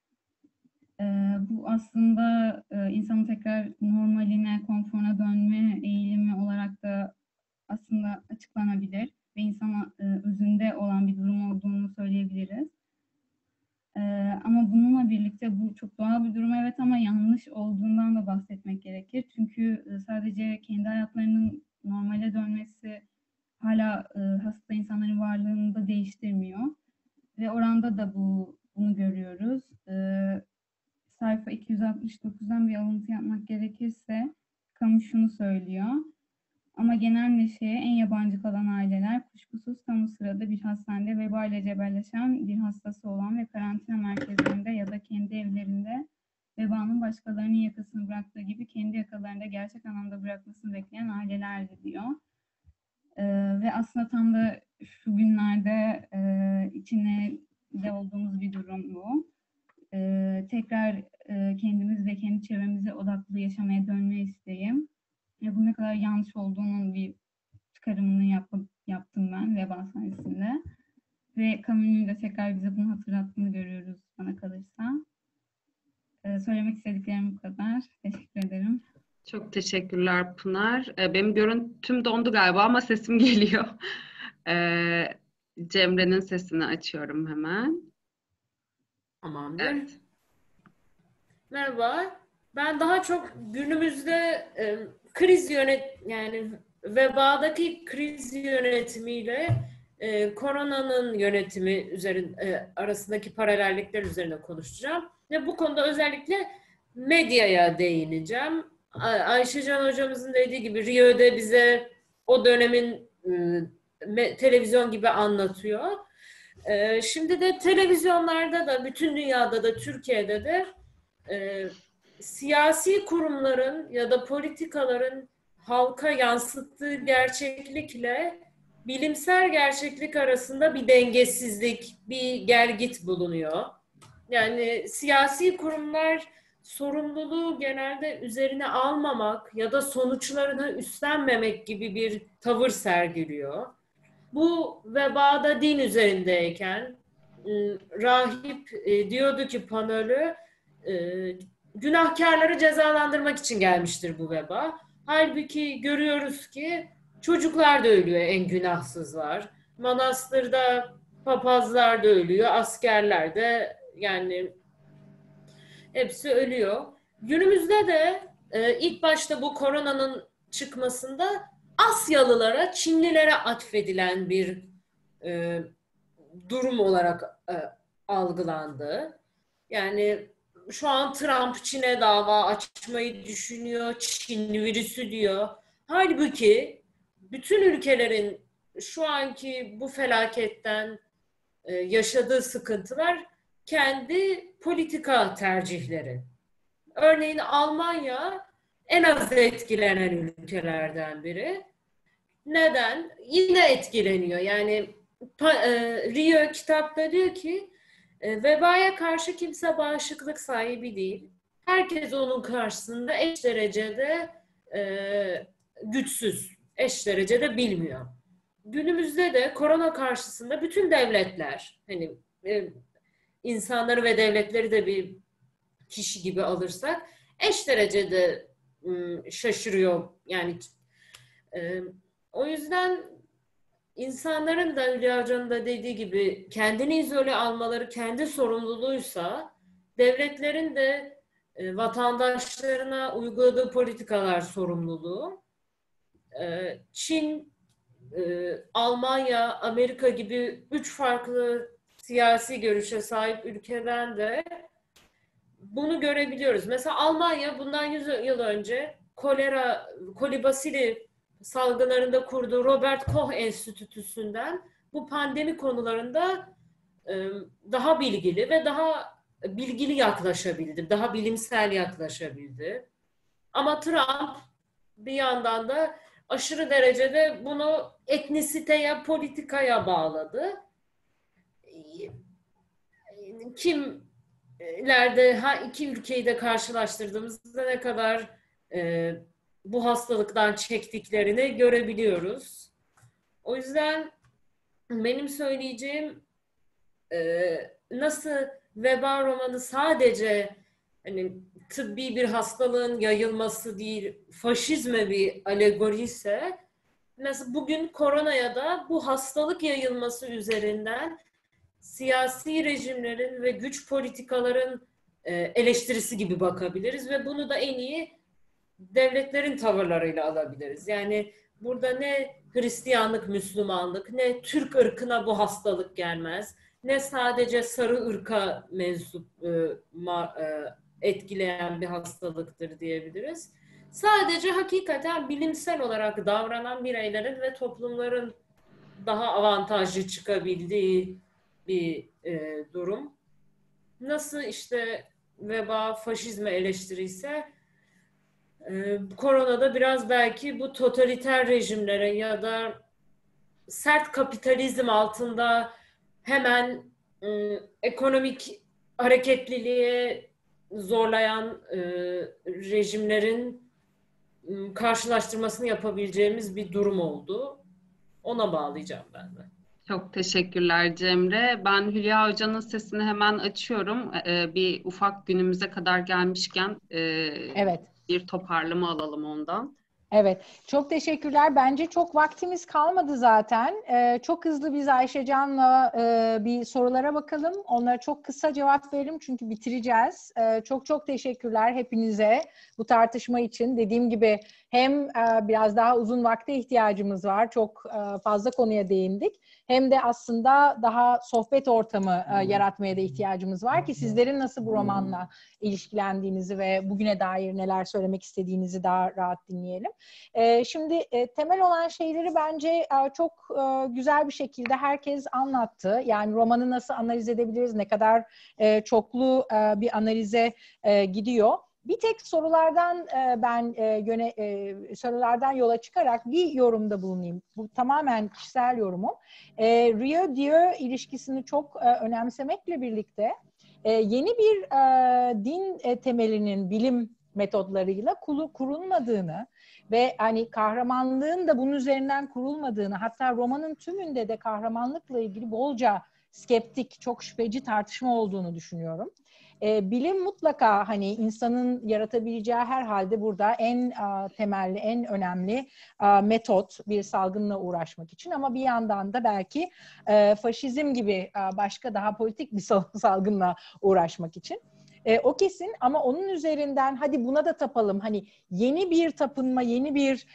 Bu aslında insanın tekrar normaline, konforuna dönme eğilimi olarak da aslında açıklanabilir ve insana özünde olan bir durum olduğunu söyleyebiliriz. Ama bununla birlikte bu çok doğal bir durum evet, ama yanlış olduğundan da bahsetmek gerekir. Çünkü sadece kendi hayatlarının normale dönmesi hala hasta insanların varlığını da değiştirmiyor. Ve Oran'da da bunu görüyoruz. Sayfa 269'dan bir alıntı yapmak gerekirse Camus şunu söylüyor. Ama genel neşeye en yabancı kalan aileler kuşkusuz kamu sırada bir hastanede veba ile cebelleşen bir hastası olan ve karantina merkezlerinde ya da kendi evlerinde vebanın başkalarının yakasını bıraktığı gibi kendi yakalarında gerçek anlamda bırakmasını bekleyen ailelerdi diyor. Ve aslında tam da şu günlerde içine de olduğumuz bir durum bu. Tekrar kendimiz ve kendi çevremize odaklı yaşamaya dönme isteğim. Ve bu ne kadar yanlış olduğunun bir çıkarımını yaptım ben veba sayesinde. Ve Camus'un da tekrar bize bunu hatırlattığını görüyoruz bana kalırsa. Söylemek istediklerim bu kadar. Teşekkür ederim. Çok teşekkürler Pınar. Benim görüntüm dondu galiba ama sesim geliyor. Cemre'nin sesini açıyorum hemen. Tamamdır. Evet. Merhaba. Ben daha çok günümüzde kriz yani vebadaki kriz yönetimiyle koronanın yönetimi arasındaki paralellikler üzerine konuşacağım. Ve bu konuda özellikle medyaya değineceğim. Ayşecan hocamızın dediği gibi Rio'da bize o dönemin televizyon gibi anlatıyor. Şimdi de televizyonlarda da, bütün dünyada da, Türkiye'de de siyasi kurumların ya da politikaların halka yansıttığı gerçeklikle bilimsel gerçeklik arasında bir dengesizlik, bir gelgit bulunuyor. Yani siyasi kurumlar sorumluluğu genelde üzerine almamak ya da sonuçlarını üstlenmemek gibi bir tavır sergiliyor. Bu vebada din üzerindeyken rahip diyordu ki Panölü, günahkarları cezalandırmak için gelmiştir bu veba. Halbuki görüyoruz ki çocuklar da ölüyor, en günahsızlar. Manastırda papazlar da ölüyor, askerler de, yani hepsi ölüyor. Günümüzde de ilk başta bu koronanın çıkmasında Asyalılara, Çinlilere atfedilen bir durum olarak algılandı. Yani şu an Trump Çin'e dava açmayı düşünüyor, Çin virüsü diyor. Halbuki bütün ülkelerin şu anki bu felaketten yaşadığı sıkıntılar kendi politika tercihleri. Örneğin Almanya en az etkilenen ülkelerden biri. Neden? Yine etkileniyor. Yani Rio kitapta diyor ki vebaya karşı kimse bağışıklık sahibi değil. Herkes onun karşısında eş derecede güçsüz, eş derecede bilmiyor. Günümüzde de korona karşısında bütün devletler, hani insanları ve devletleri de bir kişi gibi alırsak, eş derecede şaşırıyor. Yani o yüzden insanların da Hülya Hoca'nın da dediği gibi kendini izole almaları kendi sorumluluğuysa, devletlerin de vatandaşlarına uyguladığı politikalar sorumluluğu. Çin, Almanya, Amerika gibi 3 farklı siyasi görüşe sahip ülkeden de bunu görebiliyoruz. Mesela Almanya bundan 100 yıl önce kolibasili salgınlarında kurduğu Robert Koch Enstitüsü'nden bu pandemi konularında daha bilgili ve daha bilgili yaklaşabildi, daha bilimsel yaklaşabildi. Ama Trump bir yandan da aşırı derecede bunu etnisiteye, politikaya bağladı. Kimlerde iki ülkeyi de karşılaştırdığımızda ne kadar bu hastalıktan çektiklerini görebiliyoruz. O yüzden benim söyleyeceğim, nasıl veba romanı sadece hani tıbbi bir hastalığın yayılması değil, faşizme bir alegori ise, mesela bugün koronaya da bu hastalık yayılması üzerinden siyasi rejimlerin ve güç politikaların eleştirisi gibi bakabiliriz ve bunu da en iyi devletlerin tavırlarıyla alabiliriz. Yani burada ne Hristiyanlık, Müslümanlık, ne Türk ırkına bu hastalık gelmez, ne sadece sarı ırka mensup etkileyen bir hastalıktır diyebiliriz. Sadece hakikaten bilimsel olarak davranan bireylerin ve toplumların daha avantajlı çıkabildiği bir durum. Nasıl işte veba faşizme eleştiriyse, koronada biraz belki bu totaliter rejimlere ya da sert kapitalizm altında hemen ekonomik hareketliliğe zorlayan rejimlerin karşılaştırmasını yapabileceğimiz bir durum oldu. Ona bağlayacağım ben de. Çok teşekkürler Cemre. Ben Hülya Hoca'nın sesini hemen açıyorum. Bir ufak günümüze kadar gelmişken Evet. bir toparlama alalım ondan. Evet, çok teşekkürler. Bence çok vaktimiz kalmadı zaten. Çok hızlı biz Ayşecan'la bir sorulara bakalım. Onlara çok kısa cevap verelim çünkü bitireceğiz. Çok çok teşekkürler hepinize bu tartışma için. Dediğim gibi hem biraz daha uzun vakte ihtiyacımız var. Çok fazla konuya değindik. Hem de aslında daha sohbet ortamı yaratmaya da ihtiyacımız var ki sizlerin nasıl bu romanla ilişkilendiğinizi ve bugüne dair neler söylemek istediğinizi daha rahat dinleyelim. Şimdi temel olan şeyleri bence çok güzel bir şekilde herkes anlattı. Yani romanı nasıl analiz edebiliriz, ne kadar çoklu bir analize gidiyor. Bir tek sorulardan sorulardan yola çıkarak bir yorumda bulunayım. Bu tamamen kişisel yorumum. Rieu-Dieu ilişkisini çok önemsemekle birlikte yeni bir din temelinin bilim metodlarıyla kurulmadığını ve hani kahramanlığın da bunun üzerinden kurulmadığını, hatta romanın tümünde de kahramanlıkla ilgili bolca skeptik, çok şüpheci tartışma olduğunu düşünüyorum. Bilim mutlaka hani insanın yaratabileceği herhalde burada en temelli, en önemli metot bir salgınla uğraşmak için, ama bir yandan da belki faşizm gibi başka daha politik bir salgınla uğraşmak için. O kesin, ama onun üzerinden hadi buna da tapalım. Hani yeni bir tapınma, yeni bir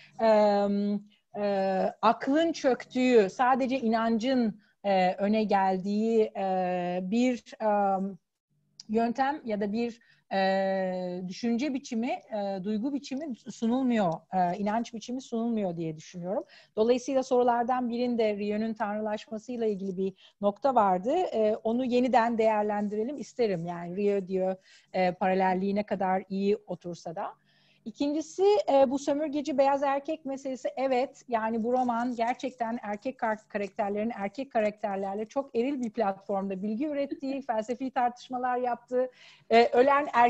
aklın çöktüğü, sadece inancın öne geldiği bir yöntem ya da bir düşünce biçimi, duygu biçimi sunulmuyor, inanç biçimi sunulmuyor diye düşünüyorum. Dolayısıyla sorulardan birinde Rieu'nun tanrılaşmasıyla ilgili bir nokta vardı. Onu yeniden değerlendirelim isterim. Yani Rieu diyor paralelliği ne kadar iyi otursa da. İkincisi bu sömürgeci beyaz erkek meselesi. Evet, yani bu roman gerçekten erkek karakterlerin erkek karakterlerle çok eril bir platformda bilgi ürettiği, felsefi tartışmalar yaptığı, ölen erkek